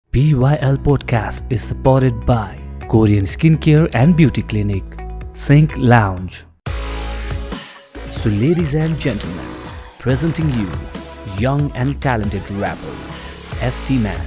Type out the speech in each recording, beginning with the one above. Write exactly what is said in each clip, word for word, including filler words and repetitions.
P Y L Podcast is supported by Korean Skincare and Beauty Clinic, Sync Lounge. So ladies and gentlemen, presenting you young and talented rapper, STMAN.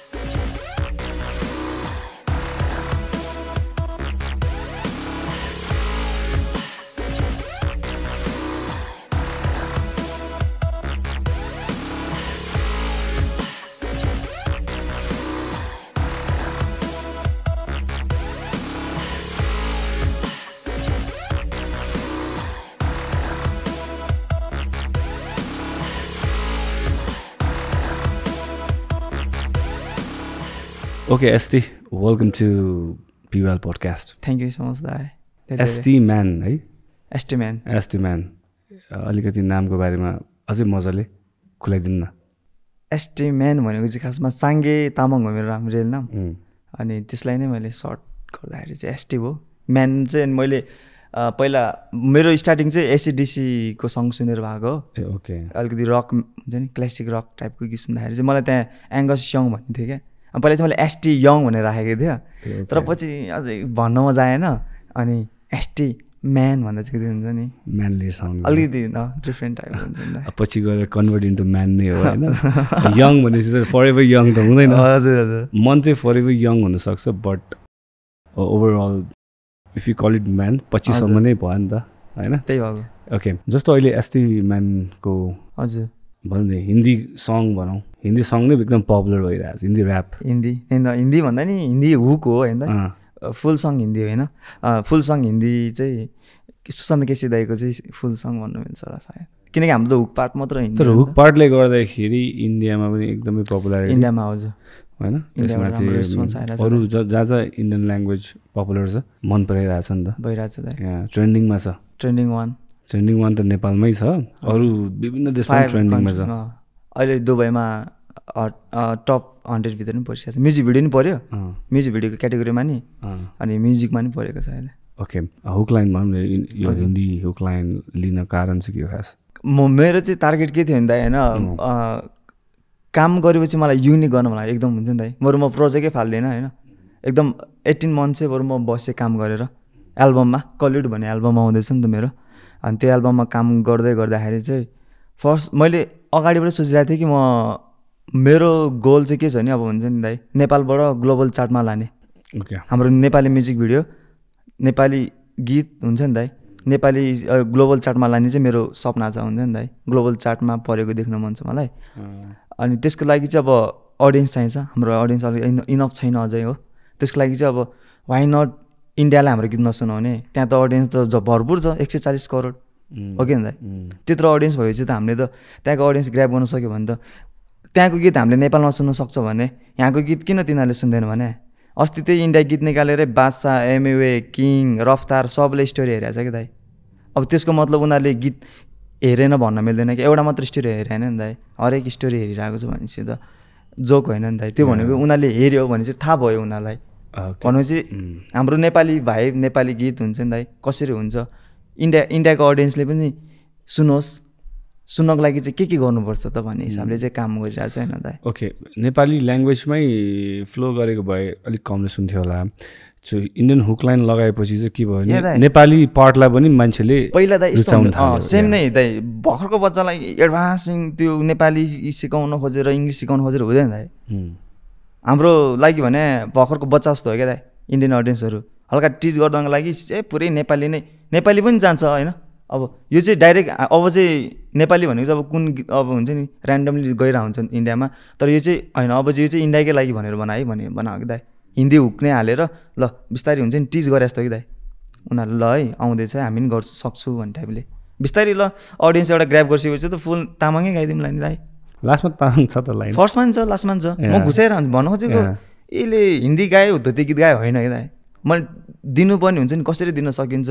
Okay, S T, welcome to P Y L Podcast. Thank you so much, Dai. STMAN, है? STMAN. STMAN. अलिकति नामको बारेमा अझै मजाले खुलाइदिनु न. STMAN भनेको चाहिँ खासमा साङ्गे तामाङ हो मेरो राम्रो रियल नाम. अनि त्यसलाई नै मैले सर्ट गर्दाखेरि चाहिँ एसटी हो. म्यान चाहिँ मैले पहिला मेरो स्टार्टिङ चाहिँ एसीडीसी को सङ सुनेर भएको हो. ए ओके. अलिकति रक हुन्छ नि, क्लासिक रक टाइपको गीत सुन्दाखेरि चाहिँ मलाई त्यहाँ एङ्गस यङ भन्ने थियो क्या. अनि पहिला चाहिँ मैले एसटी यङ भनेर राखेको थियो, तर पछि अझै भन्न मजा आएन. अनि एसटी म्यान भन्दा चाहिँ हुन्छ नि म्यानली साउन्ड अलिकति डिफ्रेन्ट टाइपको हुन्छ नि. पछि गएर कन्भर्ट इन्टु म्यान नै हो होइन. यङ भनेपछि चाहिँ फर एभर यङ त हुँदैन. हजुर हजुर. मन चाहिँ फर एभर यङ हुनसक्छ, but overall if you call it man पच्चिससम्म नै भयो नि त होइन. त्यही भएको. ओके, जस्तो अहिले एसटी म्यानको हजुर भनौँ न हिन्दी सङ भनौँ, हिन्दी सङ नै एकदम पपुलर भइरहेको छ. हिन्दी ऱ्याप हिन्दी हिन्दी भन्दा नि हिन्दी हुक हो होइन, फुल सङ हिन्दी होइन. फुल सङ हिन्दी चाहिँ सुशान्त केसी दाईको चाहिँ फुल सङ भन्नु मिल्छ होला सायद, किनकि हाम्रो त हुक पार्ट मात्र हिन्दी. तर हुक पार्टले गर्दाखेरि इन्डियामा पनि एकदमै पपुलर. इन्डियामा हजुर होइन, त्यसमा चाहिँ अरू जहाँ जहाँ इन्डियन ल्याङ्ग्वेज पपुलर छ मन पराइरहेछ नि त, भइरहेछ दाइ. यहाँ ट्रेन्डिङमा छ. ट्रेन्डिङ वान ट्रेन्डिङ वान त नेपालमै छ, अरू विभिन्न देशमा ट्रेन्डिङमा छ. अहिले दुबईमा टप हन्ड्रेडभित्र पनि परिसकेको छ. म्युजिक भिडियो पनि पऱ्यो, म्युजिक भिडियोको क्याटेगोरीमा नि, अनि म्युजिकमा पनि परेको छ अहिले. ओके, हुक लाइन भनौँ न, यो हिन्दी हुक लाइन लिन कारण चाहिँ के हो खास? म मेरो चाहिँ टार्गेट के थियो भन्दा होइन, काम गरेपछि मलाई युनिक गर्न मलाई एकदम हुन्छ नि दाइ. बरु म प्रोजेक्टै फाल्दैन होइन, एकदम एट्टिन मन्थ चाहिँ बरु म बसेँ काम गरेर. एल्बममा कल्युड भन्ने एल्बम आउँदैछ नि त मेरो. अनि त्यो एल्बममा काम गर्दै गर्दाखेरि चाहिँ फर्स्ट मैले अगाडिबाट सोचिरहेको थिएँ कि म मेरो गोल चाहिँ के छ नि, अब हुन्छ नि दाइ, नेपालबाट ग्लोबल चार्टमा लाने. ओके, हाम्रो नेपाली म्युजिक भिडियो, नेपाली गीत हुन्छ नि दाइ, नेपाली ग्लोबल चार्टमा लाने चाहिँ मेरो सपना छ. हुन्छ नि दाइ, ग्लोबल चार्टमा परेको देख्न मन छ मलाई. अनि त्यसको लागि चाहिँ अब अडियन्स चाहिन्छ. हाम्रो अडियन्स अलिक इनफ छैन अझै हो. त्यसको लागि चाहिँ अब वाइ नट इन्डियालाई हाम्रो गीत नसुनाउने, त्यहाँ त अडियन्स त भरपुर छ, एक सय चालिस करोड हो कि दाइ. त्यत्रो अडियन्स भएपछि त हामीले त त्यहाँको अडियन्स ग्र्याब गर्न सक्यो भने त त्यहाँको गीत हामीले नेपालमा सुन्न सक्छ भने यहाँको गीत किन तिनीहरूले सुन्दैन भने. अस्ति त्यही इन्डिया गीत निकालेर बादशाह, एमएवे, किङ, रफ्तार सबले स्टोरी हेरेको छ कि दाइ. अब त्यसको मतलब उनीहरूले गीत हेरेन भन्न मिल्दैन कि, एउटा मात्र स्टोरी हेरेन नि दाइ, हरेक स्टोरी हेरिरहेको छ भनेपछि त जोक होइन नि दाइ. त्यो भनेको उनीहरूले हेऱ्यो भने चाहिँ थाहा भयो उनीहरूलाई. भनेपछि हाम्रो नेपाली भाइ नेपाली गीत हुन्छ नि दाइ, कसरी हुन्छ इन्डिया इन्डियाको अडियन्सले पनि सुनोस्, सुन्नको लागि चाहिँ के के गर्नुपर्छ त भन्ने हिसाबले चाहिँ काम गरिरहेको छ होइन दाइ. ओके, नेपाली ल्याङ्ग्वेजमै फ्लो गरेको भए अलिक कमले सुन्थ्यो होला. सो इन्डियन हुक लाइन लगाएपछि चाहिँ के भयो, नेपाली पार्टलाई पनि मान्छेले पहिला दाइ सेम नै दाइ. भर्खरको बच्चालाई एडभान्सिङ त्यो नेपाली सिकाउन खोजेर इङ्ग्लिस सिकाउन खोजेर हुँदैन दाइ. हाम्रो लागि भने भर्खरको बच्चा जस्तो हो क्या दाइ. इन्डियन अडियन्सहरू हल्का टिच गर्नको लागि ए पुरै नेपाली नै, नेपाली पनि जान्छ होइन. अब यो चाहिँ डाइरेक्ट अब चाहिँ नेपाली भनेको चाहिँ अब कुन अब हुन्छ नि ऱ्यान्डमली गइरहेको हुन्छ इन्डियामा, तर यो चाहिँ होइन, अब चाहिँ यो चाहिँ इन्डियाकै लागि भनेर बनायो भने बनाएको कि दाइ. हिन्दी हुक नै हालेर ल बिस्तारै हुन्छ नि टिच गरे जस्तो कि दाइ. उनीहरू ल है आउँदैछ हामी पनि गर्छु सक्छु भन्ने टाइपले बिस्तारै ल अडियन्स एउटा ग्र्याब गरिसकेपछि त फुल तामाङै गाइदिउँला नि दाइ. लास्टमा तामाङ छ त लाइन, फर्स्टमा पनि छ लास्टमा पनि छ. म घुसाइरहन्छु भन्नु खोजेको यसले हिन्दी गायो धोती गीत गायो होइन कि दाइ. मैले दिनुपर्ने हुन्छ नि, कसरी दिन सकिन्छ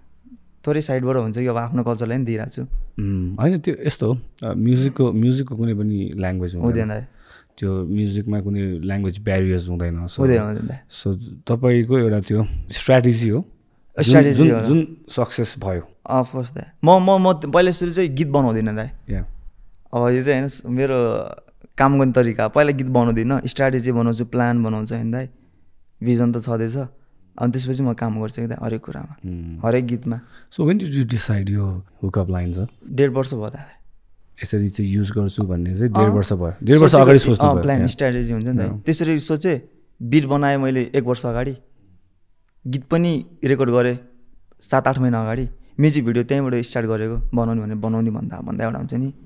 थोरै साइडबाट हुन्छ कि अब आफ्नो कल्चरलाई पनि दिइरहेको छु होइन. त्यो यस्तो हो, म्युजिकको म्युजिकको कुनै पनि ल्याङ्ग्वेज हुँदैन, त्यो म्युजिकमा कुनै ल्याङ्ग्वेज ब्यारियर्स हुँदैन. हुँदैन. सो तपाईँको एउटा त्यो स्ट्राटेजी हो, स्ट्राटेजी जुन सक्सेस भयो. अफकोर्स दाइ. म म म पहिला सुरु चाहिँ गीत बनाउँदिनँ दाइ. अब यो चाहिँ होइन मेरो काम गर्ने तरिका पहिला गीत बनाउँदिनँ स्ट्राटेजी बनाउँछु प्लान बनाउँछ होइन दाइ भिजन त छँदैछ अनि त्यसपछि म काम गर्छु कि दाइ हरेक कुरामा हरेक गीतमा so when did you decide यो हुकअप लाइन छ डेढ वर्ष भयो दाइ यसरी चाहिँ युज गर्छु भन्ने चाहिँ डेढ वर्ष भयो डेढ वर्ष अगाडि सोच्नु भयो प्लान स्ट्राटेजी हुन्छ नि त त्यसरी सोचेँ बिट बनाएँ मैले एक वर्ष अगाडि गीत पनि रेकर्ड गरेँ सात आठ महिना अगाडि म्युजिक भिडियो त्यहीँबाट स्टार्ट गरेको बनाउने भने बनाउने भन्दा भन्दा एउटा हुन्छ नि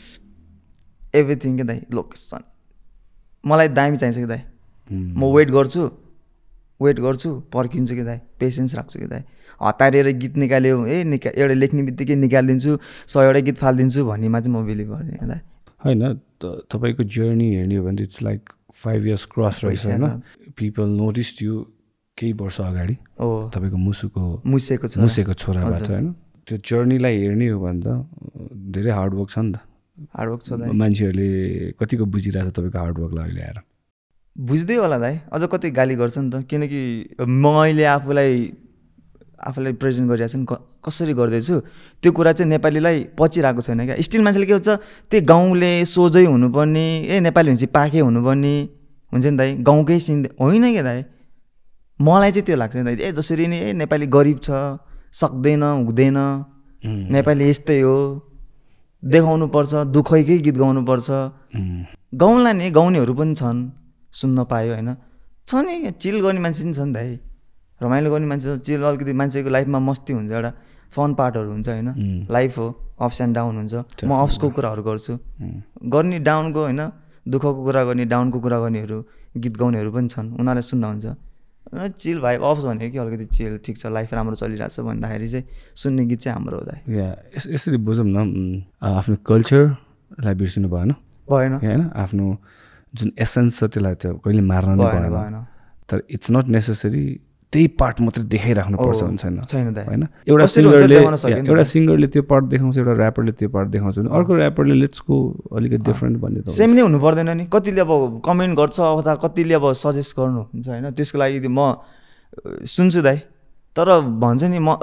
एभ्रिथिङ के दाइ लोकेसन मलाई दामी चाहिन्छ कि दाइ म वेट गर्छु वेट गर्छु पर्खिन्छु कि दाइ पेसेन्स राख्छु कि दाइ हतारेर गीत निकाल्यो ए निका एउटा लेख्ने बित्तिकै निकालिदिन्छु सयवटा गीत फालिदिन्छु भन्नेमा चाहिँ म बिलिभ गर्दिनँ दाइ होइन तपाईँको जर्नी हेर्ने हो भने it's like five years cross रहेछ होइन पिपल नोटिस यु केही वर्ष अगाडि हो तपाईँको मुसुको मुसेको छ मुसेको छोराबाट होइन त्यो जर्नीलाई हेर्ने हो भने त धेरै हार्डवर्क छ नि त हार्डवर्क छ दाइ मान्छेहरूले कतिको बुझिरहेको छ तपाईँको हार्डवर्कलाई अहिले आएर बुझ्दै होला दाइ अझ कति गाली गर्छ नि त किनकि मैले आफूलाई आफूलाई प्रेजेन्ट गरिरहेको छु नि कसरी गर्दैछु त्यो कुरा चाहिँ नेपालीलाई पचिरहेको छैन क्या स्टिल मान्छेले के हुन्छ त्यही गाउँले सोझै हुनुपर्ने ए नेपाली भनेपछि पाखे हुनुपर्ने हुन्छ नि दाइ गाउँकै सिन होइन क्या दाइ मलाई चाहिँ त्यो लाग्छ नि दाइ ए जसरी नि ए नेपाली गरिब छ सक्दैन हुँदैन नेपाली यस्तै हो देखाउनु पर्छ दुःखैकै गीत गाउनुपर्छ गाउँला नि गाउनेहरू पनि छन् सुन्न पायो होइन छ नि चिल गर्ने मान्छे पनि छ नि दाइ रमाइलो गर्ने मान्छे चिल अलिकति मान्छेको लाइफमा मस्ती हुन्छ एउटा फन पार्टहरू हुन्छ होइन लाइफ हो अप्स एन्ड डाउन हुन्छ म अप्सको कुराहरू गर्छु गर्ने डाउनको होइन दुःखको कुरा गर्ने डाउनको कुरा गर्नेहरू गीत गाउनेहरू पनि छन् उनीहरूले सुन्दा हुन्छ चिल भाइ अप्स भनेको कि अलिकति चिल ठिक छ लाइफ राम्रो चलिरहेको छ भन्दाखेरि चाहिँ सुन्ने गीत चाहिँ हाम्रो हो दाइ यसरी बुझौँ न आफ्नो कल्चरलाई बिर्सिनु भएन भएन होइन आफ्नो जुन एसेन्स छ त्यसलाई चाहिँ कहिले मार्न नै भएन तर इट्स नट नेसेसरी त्यही पार्ट मात्रै देखाइराख्नु पर्छ हुन्छ छैन दाइ होइन एउटा सिङ्गरले एउटा सिङ्गरले त्यो पार्ट देखाउँछ एउटा ऱ्यापरले त्यो पार्ट देखाउँछ भने अर्को ऱ्यापरले लेट्स गो अलिकति डिफ्रेन्ट भन्ने त सेम नै हुनु पर्दैन नि कतिले अब कमेन्ट गर्छ अथवा कतिले अब सजेस्ट गर्नुहुन्छ होइन त्यसको लागि म सुन्छु दाइ तर भन्छ नि म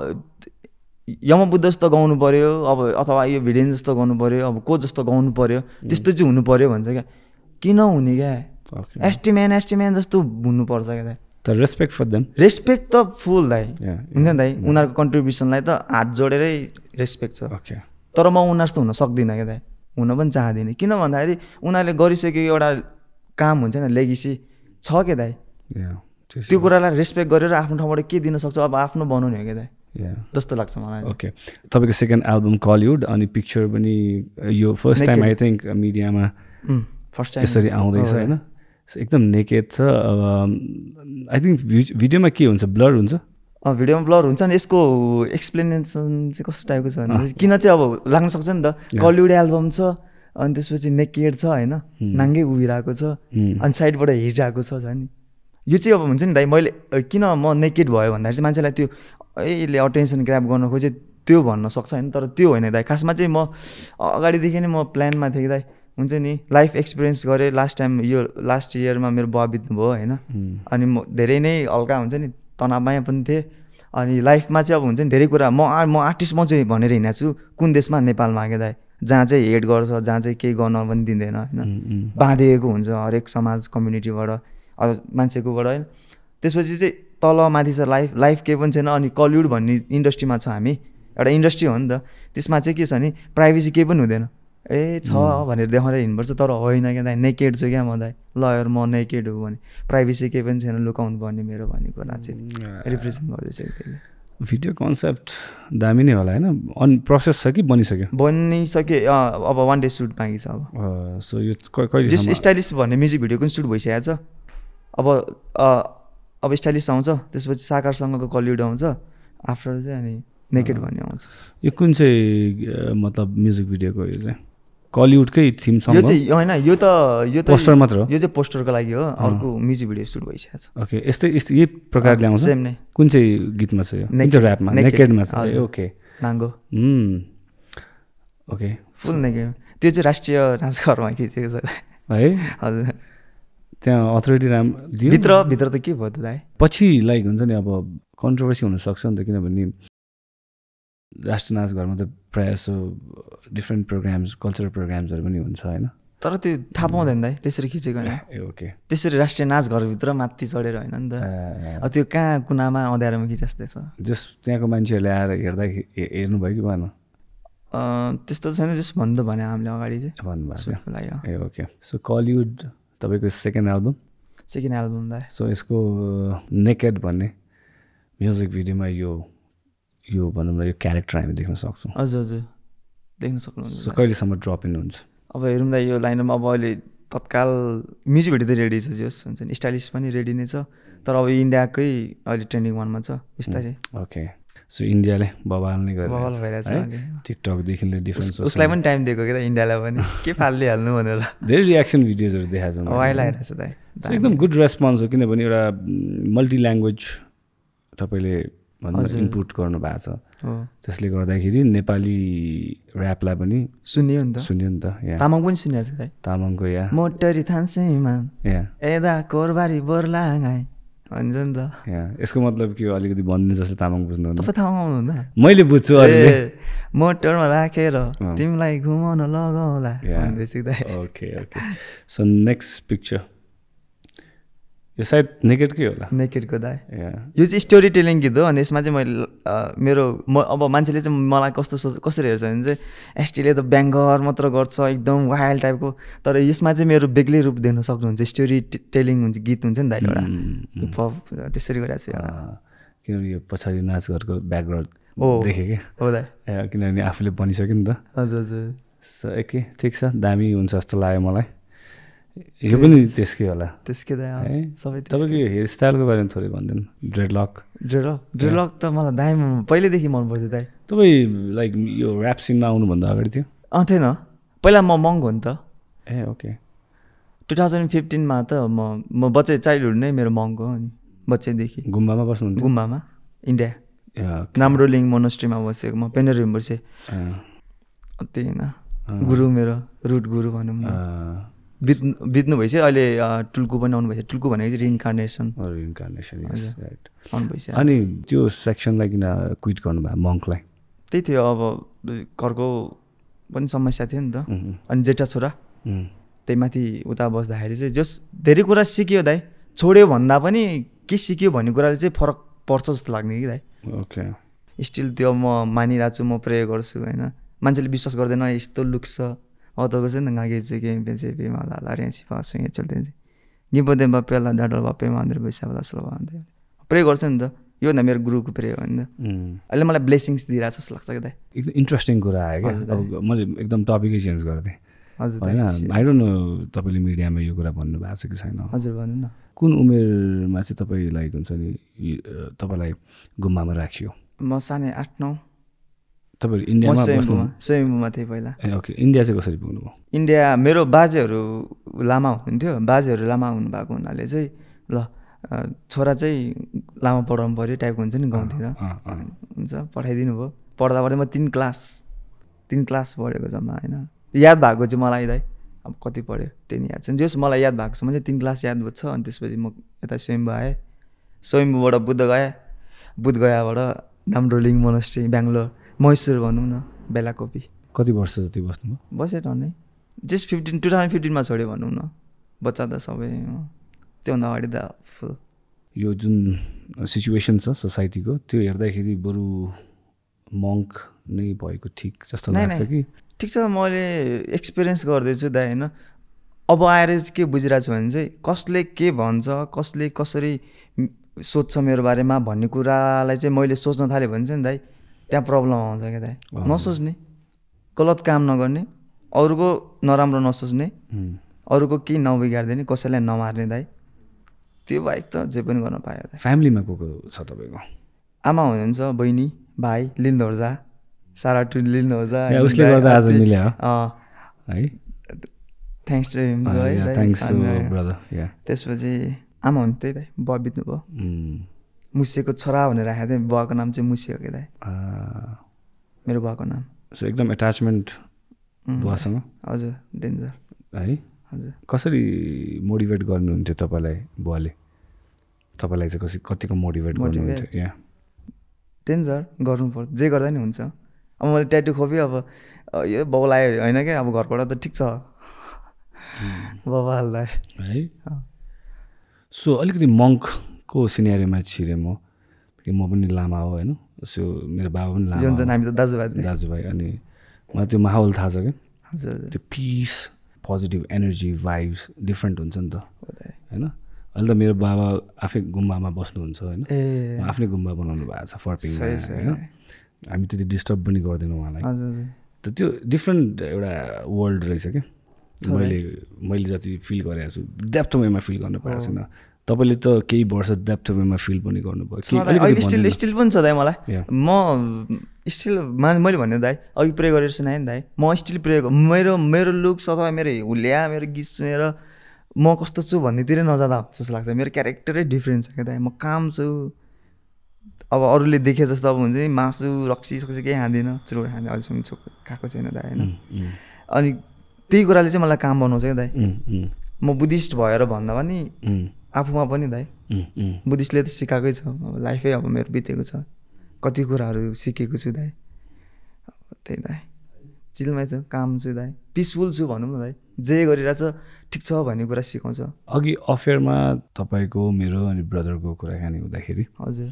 यमबुद्ध जस्तो गाउनु पऱ्यो अब अथवा यो भिडेन जस्तो गाउनु पऱ्यो अब को जस्तो गाउनु पऱ्यो त्यस्तो चाहिँ हुनु पऱ्यो भन्छ क्या किन हुने क्या एस्टिम्यान एस्टिम्यान जस्तो हुनुपर्छ क्या दाइ तर रेस्पेक्ट फर देम रेस्पेक्ट त फुल दाइ हुन्छ नि दाइ उनीहरूको कन्ट्रिब्युसनलाई त हात जोडेरै रेस्पेक्ट छ ओके तर म उनीहरू जस्तो हुन सक्दिनँ क्या दाइ हुन पनि चाहदिनँ किन भन्दाखेरि उनीहरूले गरिसकेको एउटा काम हुन्छ नि लेगेसी छ क्या दाइ त्यो कुरालाई रेस्पेक्ट गरेर आफ्नो ठाउँबाट के दिन सक्छ अब आफ्नो बनाउने हो क्या दाइ जस्तो लाग्छ मलाई ओके तपाईँको सेकेन्ड एल्बम कलिउड अनि पिक्चर पनि यो फर्स्ट टाइम आई थिङ्क मिडियामा फर्स्ट टाइम यसरी आउँदैछ होइन एकदम नेकेड छ आई थिङ्क भिडियोमा के हुन्छ ब्लर हुन्छ भिडियोमा ब्लर हुन्छ नि यसको एक्सप्लेनेसन चाहिँ कस्तो टाइपको छ भने किन चाहिँ अब लाग्न सक्छ नि त कलिउड एल्बम छ अनि त्यसपछि नेकेड छ होइन नाङ्गै उभिरहेको छ अनि साइडबाट हिँडिरहेको छ नि यो चाहिँ अब हुन्छ नि दाइ मैले किन म नेकेड भयो भन्दाखेरि चाहिँ मान्छेलाई त्यो यसले अटेन्सन ग्राब गर्न खोजे त्यो भन्न सक्छ होइन तर त्यो होइन दाइ खासमा चाहिँ म अगाडिदेखि नै म प्लानमा थिएँ कि दाइ हुन्छ नि लाइफ एक्सपिरियन्स गरेँ लास्ट टाइम यो लास्ट इयरमा मेरो बुवा बित्नुभयो होइन अनि म धेरै नै हल्का हुन्छ नि तनावमा पनि थिएँ अनि लाइफमा चाहिँ अब हुन्छ नि धेरै कुरा म म आर्टिस्ट म चाहिँ भनेर हिँडेको छु कुन देशमा नेपालमा के दाइ जहाँ चाहिँ हेड गर्छ जहाँ चाहिँ केही गर्न पनि दिँदैन होइन बाँधिएको हुन्छ हरेक समाज कम्युनिटीबाट मान्छेकोबाट होइन त्यसपछि चाहिँ तल माथि छ लाइफ लाइफ केही पनि छैन अनि कलिउड भन्ने इन्डस्ट्रीमा छ हामी एउटा इन्डस्ट्री हो नि त त्यसमा चाहिँ के छ नि प्राइभेसी केही पनि हुँदैन ए छ भनेर देखाएर हिँड्नुपर्छ तर होइन क्या दाइ नेकेड छु क्या म दाइ लयर म नेकेड हो भने प्राइभेसी केही पनि छैन लुकाउनु पर्ने मेरो भन्ने कुरा चाहिँ रिप्रेजेन्ट गर्दैछ त्यसले भिडियो कन्सेप्ट दामी नै होला होइन अन प्रोसेस छ कि बनिसक्यो बनिसक्यो अब वान डे सुट बाँकी छ अब सो यो कहिले जस स्टाइलिस भन्ने म्युजिक भिडियोको सुट भइसकेको छ अब अब स्टाइलिस आउँछ त्यसपछि साकारसँगको कलिउड आउँछ आफ्टर चाहिँ अनि नेकेड भन्ने आउँछ यो कुन चाहिँ मतलब म्युजिक भिडियोको यो चाहिँ कलिउडकै थिम सङ यो चाहिँ होइन यो त यो त पोस्टर मात्र हो यो चाहिँ पोस्टरको लागि हो अर्को म्युजिक भिडियो सुट भइसकेको छ ओके यस्तै यस्तै यही प्रकारले आउँछ सेम नै कुन चाहिँ गीतमा छ यो कुन चाहिँ ऱ्यापमा नेकेडमा छ ओके नाङ्गो ओके फुल नेकेड त्यो चाहिँ राष्ट्रिय नाचघरमा खिचेको छ है हजुर त्यहाँ अथोरिटी राम दियो भित्र भित्र त के भयो त दाइ पछि लाइक हुन्छ नि अब कन्ट्रोभर्सी हुनसक्छ नि त किनभने राष्ट्रिय नाचघरमा त प्रायः जसो डिफ्रेन्ट प्रोग्राम्स कल्चरल प्रोग्राम्सहरू पनि हुन्छ होइन तर त्यो थाहा पाउँदैन दाइ त्यसरी खिचेको होइन ए ओके त्यसरी राष्ट्रिय नाच घरभित्र माथि चढेर होइन नि त त्यो कहाँ कुनामा अँध्यारोमा खिचे जस्तै छ जस्ट त्यहाँको मान्छेहरूले आएर हेर्दा हेर्नुभयो कि भएन त्यस्तो छैन जस्ट भन्नु त भने हामीले अगाडि चाहिँ भन्नुभएको ए ओके सो कलिउड तपाईँको सेकेन्ड एल्बम सेकेन्ड एल्बम दाइ सो यसको नेकेड भन्ने म्युजिक भिडियोमा यो यो भनौँ न यो क्यारेक्टर हामी देख्न सक्छौँ हजुर हजुर देख्न सक्नुहुन्छ सो कहिलेसम्म ड्रप इन हुन्छ अब हेरौँ दाइ यो लाइनमा अब अहिले तत्काल म्युजिक भिडियो त रेडी छ जस हुन्छ नि स्टाइलिस पनि रेडी नै छ तर अब इन्डियाकै अहिले ट्रेन्डिङ वानमा छ बिस्तारै ओके सो इन्डियाले बवाल नै बवाल भइरहेछ टिकटकदेखि लिएर डिफ्रेन्स उसलाई पनि टाइम दिएको क्या इन्डियालाई पनि के फालिहाल्नु भनेर धेरै रियाक्सन भिडियोजहरू देखाएको छ वाइल आइरहेछ दाइ एकदम गुड रेस्पोन्स हो किनभने एउटा मल्टी ल्याङ्ग्वेज तपाईँले भन्नु इनपुट गर्नु भएको छ त्यसले गर्दाखेरि नेपाली ऱ्यापलाई पनि सुन्यो नि त सुन्यो नि त यहाँ तामाङ पनि सुनेको छ दाइ तामाङको या मोटरी थान्सेमा यहाँ एदा कोरबारी बोर्लाङाइ भन्छ नि त यहाँ यसको मतलब के हो अलिकति भन्ने जस्तो तामाङ बुझ्नु तपाईँ थाहा पाउनुहुन्न मैले बुझ्छु अहिले मोटरमा राखेर तिमीलाई घुमाउन लगाउला भन्दैछु दाइ okay okay so next picture यो सायद नेकेडकै होला नेकेडको दाइ यो चाहिँ स्टोरी टेलिङ गीत हो अनि यसमा चाहिँ मैले मेरो म अब मान्छेले चाहिँ मलाई कस्तो सोच कसरी हेर्छ भने चाहिँ एसटीले त ब्याङ्गर मात्र गर्छ एकदम वाइल्ड टाइपको तर यसमा चाहिँ मेरो बेग्लै रूप देख्न सक्नुहुन्छ स्टोरी टेलिङ हुन्छ गीत हुन्छ नि दाइ एउटा हिपहप त्यसरी गरिरहेको छु किनभने यो पछाडि नाचघरको ब्याकग्राउन्ड हो देखेँ क्या हो दाइ किनभने आफूले बनिसक्यो नि त हजुर हजुर सो एकै ठिक छ दामी हुन्छ जस्तो लाग्यो मलाई यो पनि त्यसकै होला त्यसकै दाइ है सबै तपाईँको यो हेयर स्टाइलको बारेमा थोरै भनिदिनु ड्रेडलक ड्रेडलक ड्रेडलक त मलाई दाइ पहिल्यैदेखि मन पर्थ्यो दाइ तपाईँ लाइक यो ऱ्याप सिनमा आउनुभन्दा अगाडि थियो अँ थिएन पहिला म मङ्ग हो नि त ए ओके टु थाउजन्ड फिफ्टिनमा त म म बच्चा चाइल्डहुड नै मेरो मङ्ग हो अनि बच्चैदेखि गुम्बामा बस्नुहुन्थ्यो गुम्बामा इन्डिया नाम्रोलिङ मोनास्ट्रीमा बसेको म पेन्डर बसेँ त्यही होइन गुरु मेरो रुट गुरु भनौँ न बित्नु बित्नु भइसक्यो अहिले टुल्कु पनि आउनु भइसक्यो टुल्कु भनेको चाहिँ रिइन्कार्नेसन रिइन्कार्नेसन राइट आउनु भइसक्यो अनि त्यो सेक्सनलाई किन क्विट गर्नुभयो मङ्कलाई त्यही थियो अब घरको पनि समस्या थियो नि त अनि जेठा छोरा त्यही माथि उता बस्दाखेरि चाहिँ जस धेरै कुरा सिक्यो दाइ छोड्यो भन्दा पनि के सिक्यो भन्ने कुराले चाहिँ फरक पर्छ जस्तो लाग्ने कि दाइ ओके स्टिल त्यो म मानिरहेको छु म प्रे गर्छु होइन मान्छेले विश्वास गर्दैन यस्तो लुक्स छ 어떤 것은 능하게 지게 벤세비마다 라렌시 파송에 절대지 니보데 바펠라 다들 바페 만들 비사라 슬로반데 प्रे गर्छु नि त यो न मेरो गुरुको प्रे हो नि त अहिले मलाई ब्लेसिङ्स दिइरहेको जस्तो लाग्छ क्या एकदम इन्ट्रेस्टिङ कुरा आयो क्या अब मैले एकदम टपिकै चेन्ज गरिदिएँ हजुर होइन आई डोन्ट नो तपाईँले मिडियामा यो कुरा भन्नु भएको छ कि छैन हजुर भन्नु न कुन उमेरमा चाहिँ तपाईँ लाइक हुन्छ नि तपाईँलाई गुम्बामा राखियो म सानै आठ नौ तपाईँहरू इन्डियामा बस्नु स्वयम्भूमा थिएँ पहिला ए ओके इन्डिया चाहिँ कसरी पुग्नुभयो इन्डिया मेरो बाजेहरू लामा हुनुहुन्थ्यो बाजेहरू लामा हुनुभएको हुनाले चाहिँ ल छोरा चाहिँ लामा पढाउनु पऱ्यो टाइपको हुन्छ नि गाउँतिर हुन्छ पठाइदिनु भयो पढ्दा पढ्दै म तिन क्लास तिन क्लास पढेको जम्मा होइन याद भएको चाहिँ मलाई दाइ अब कति पढ्यो त्यही नि याद छ जस मलाई याद भएको छ म चाहिँ तिन क्लास याद छ अनि त्यसपछि म यता स्वयम्भू आएँ स्वयम्भूबाट बुद्ध गएँ बुद्ध गयाबाट नाम्रोलिङ मोनास्ट्री बेङ्गलोर मैसुर भनौँ न बेला कोपी कति वर्ष जति बस्नुभयो बसेँ टन्नै जस्ट फिफ्टिन टु थाउजन्ड फिफ्टिनमा छोड्यो भनौँ न बच्चा त सबै त्योभन्दा अगाडि त फुल यो जुन सिचुएसन छ सोसाइटीको त्यो हेर्दाखेरि बरु मङ्क नै भएको ठिक जस्तो लाग्छ कि ठिक छ मैले एक्सपिरियन्स गर्दैछु दाइ होइन अब आएर चाहिँ के बुझिरहेको छु भने चाहिँ कसले के भन्छ कसले कसरी सोध्छ मेरो बारेमा भन्ने कुरालाई चाहिँ मैले सोच्न थालेँ भने चाहिँ दाइ त्यहाँ प्रब्लम आउँछ क्या दाइ नसोच्ने गलत काम नगर्ने अरूको नराम्रो नसोच्ने अरूको केही नबिगार्दैन कसैलाई नमार्ने दाइ त्यो बाहेक त जे पनि गर्न पायो दाइ फ्यामिलीमा को को छ तपाईँको आमा हुनुहुन्छ बहिनी भाइ लिन्दोर्जा सारा टु लिन्दोर्जा उसले गर्दा आज मिल्यो है thanks to him thanks to brother या त्यसपछि आमा हुनु त्यही दाइ बुवा बित्नु भयो मुसेको छोरा भनेर राखेको थिएँ बुवाको नाम चाहिँ मुसे हो कि दाइ मेरो बुवाको नाम सो एकदम एट्याचमेन्ट बुवासँग हजुर डेन्जर है हजुर कसरी मोटिभेट गर्नुहुन्थ्यो तपाईँलाई बुवाले तपाईँलाई चाहिँ कसरी कतिको मोटिभेट गर्नुहुन्थ्यो यहाँ डेन्जर गर्नुपर्छ जे गर्दा नि हुन्छ अब मैले ट्याटु खोपेँ अब यो बाउलाई होइन क्या अब घरबाट त ठिक छ बबाल दाइ है सो अलिकति मङ्कको सिनेरियोमा छिरेँ म कि म पनि लामा हो होइन सो मेरो बाबा पनि लामा योन्जन हामी त दाजुभाइ दाजुभाइ अनि मलाई त्यो माहौल थाहा छ क्या हजुर त्यो peace positive energy vibes different हुन्छ नि त होइन अहिले त मेरो बाबा आफै गुम्बामा बस्नुहुन्छ होइन आफ्नै गुम्बा बनाउनु भएको छ फर्पिङमा होइन हामी त्यति डिस्टर्ब पनि गर्दैनौँ उहाँलाई त त्यो डिफ्रेन्ट एउटा वर्ल्ड रहेछ क्या मैले मैले जति फिल गरेको छु डेप्थ वेमा फिल गर्नु पाएको छैन तपाईँले त केही वर्ष डेप्थ वेमा फिल पनि गर्नुभयो अहिले स्टिल स्टिल पनि छ दाइ मलाई म स्टिल मैले भन्ने दाइ अघि प्रे गरेर सुनाएँ नि दाइ म स्टिल प्रे मेरो मेरो लुक्स अथवा मेरो हुलिया मेरो गीत सुनेर म कस्तो छु भन्नेतिर नजाँदा जस्तो लाग्छ मेरो क्यारेक्टरै डिफ्रेन्ट छ क्या दाइ म काम छु अब अरूले देखे जस्तो अब हुन्छ नि मासु रक्सी सक्सी केही खाँदिनँ चुरोट खाँदैन अहिलेसम्म छोक खाएको छैन दाइ होइन अनि त्यही कुराले चाहिँ मलाई काम बनाउँछ क्या दाइ म बुद्धिस्ट भएर भन्दा पनि आफूमा पनि दाइ बुद्धिस्टले त सिकाएकै छ अब लाइफै अब मेरो बितेको छ कति कुराहरू सिकेको छु दाइ अब त्यही दाइ चिलमै छु काम छु दाइ पिसफुल छु भनौँ न दाइ जे गरिरहेछ ठिक छ भन्ने कुरा सिकाउँछ अघि अफेयरमा तपाईँको मेरो अनि ब्रदरको कुराकानी हुँदाखेरि हजुर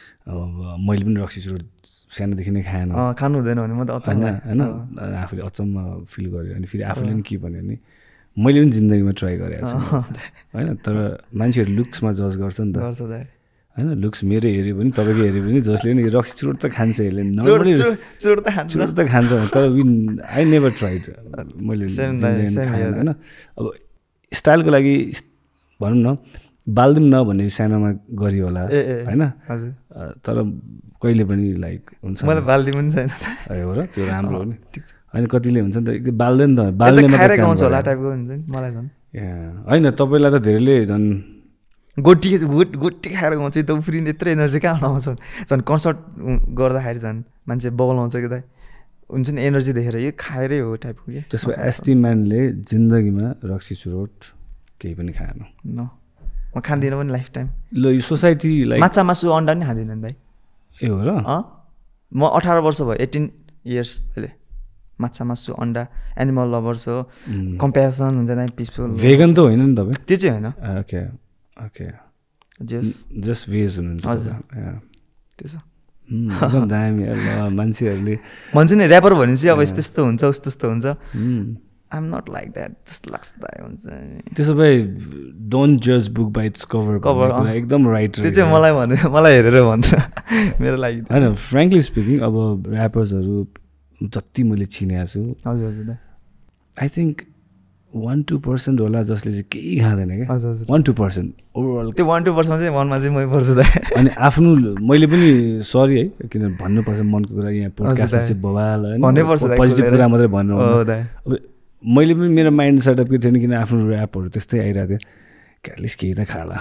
अब मैले पनि रक्सी चुरोट सानोदेखि नै खाएन खानु हुँदैन भने म त अचम्म होइन आफूले अचम्म फिल गर्यो अनि फेरि आफूले पनि के भन्यो भने मैले पनि जिन्दगीमा ट्राई गरेको छु होइन तर मान्छेहरू लुक्समा जज गर्छ नि त होइन लुक्स मेरो हेऱ्यो भने तपाईँको हेऱ्यो भने जसले पनि रक्सी चुरोट त खान्छ यसले चुरोट त खान्छ चुरोट त खान्छ तर विन आई नेभर ट्राइड मैले जिन्दगीमा खाएन होइन अब स्टाइलको लागि भनौँ न बाल्दिउँ न भन्ने सानोमा गरियो होला होइन तर कहिले पनि लाइक हुन्छ मलाई बाल्दिउँ पनि छैन हो र त्यो राम्रो हो नि होइन कतिले हुन्छ नि त एकदम बाल्दैन त बाल्ने होला टाइपको हुन्छ नि मलाई झन् होइन तपाईँलाई त धेरैले झन् गोटी गोटी खाएर गाउँछ त उफ्रिने यत्रो एनर्जी कहाँ आउँछ झन् कन्सर्ट गर्दाखेरि झन् मान्छे बगलाउँछ कि दाइ हुन्छ नि एनर्जी देखेर यो खाएरै हो टाइपको के त्यसो भए एसटीम्यानले जिन्दगीमा रक्सी चुरोट केही पनि खाएन न म खाँदिनँ पनि लाइफ टाइम ल यो सोसाइटीलाई माछा मासु अन्डा पनि खाँदिनँ दाइ ए हो र अँ म अठार वर्ष भयो एटिन इयर्स अहिले माछा मासु अन्डा एनिमल लभर्स हो कम्पेरिजन हुन्छ दाइ पिसफुल भेगन त होइन नि तपाईँ त्यो चाहिँ होइन okay okay just just veg हुनुहुन्छ हजुर त्यो छ एकदम दामी मान्छेहरूले भन्छ नि ऱ्यापर भनेपछि अब यस्तो यस्तो हुन्छ उस्तो यस्तो हुन्छ I am not like that जस्तो लाग्छ दाइ हुन्छ त्यसो भए डोन्ट जज book by its cover cover एकदम राइट त्यो चाहिँ मलाई भन्यो मलाई हेरेर भन्छ मेरो लागि होइन फ्रेङ्कली स्पिकिङ अब ऱ्यापर्सहरू जति मैले चिनेको छु हजुर हजुर I think one two percent होला जसले चाहिँ केही खाँदैन क्या हजुर हजुर वान टू पर्सेन्ट ओभरअल त्यो वान टू पर्सेन्ट चाहिँ वानमा चाहिँ मै पर्छु दाइ अनि आफ्नो मैले पनि सरी है किन भन्नुपर्छ मनको कुरा यहाँ पोडकास्टमा चाहिँ बवाल होइन पोजिटिभ कुरा मात्रै भन्नु अब मैले पनि मेरो माइन्ड सेटअप के थिएन किन आफ्नो ऱ्यापहरू त्यस्तै आइरहेको थियो क्याटलिस्ट केही त खाला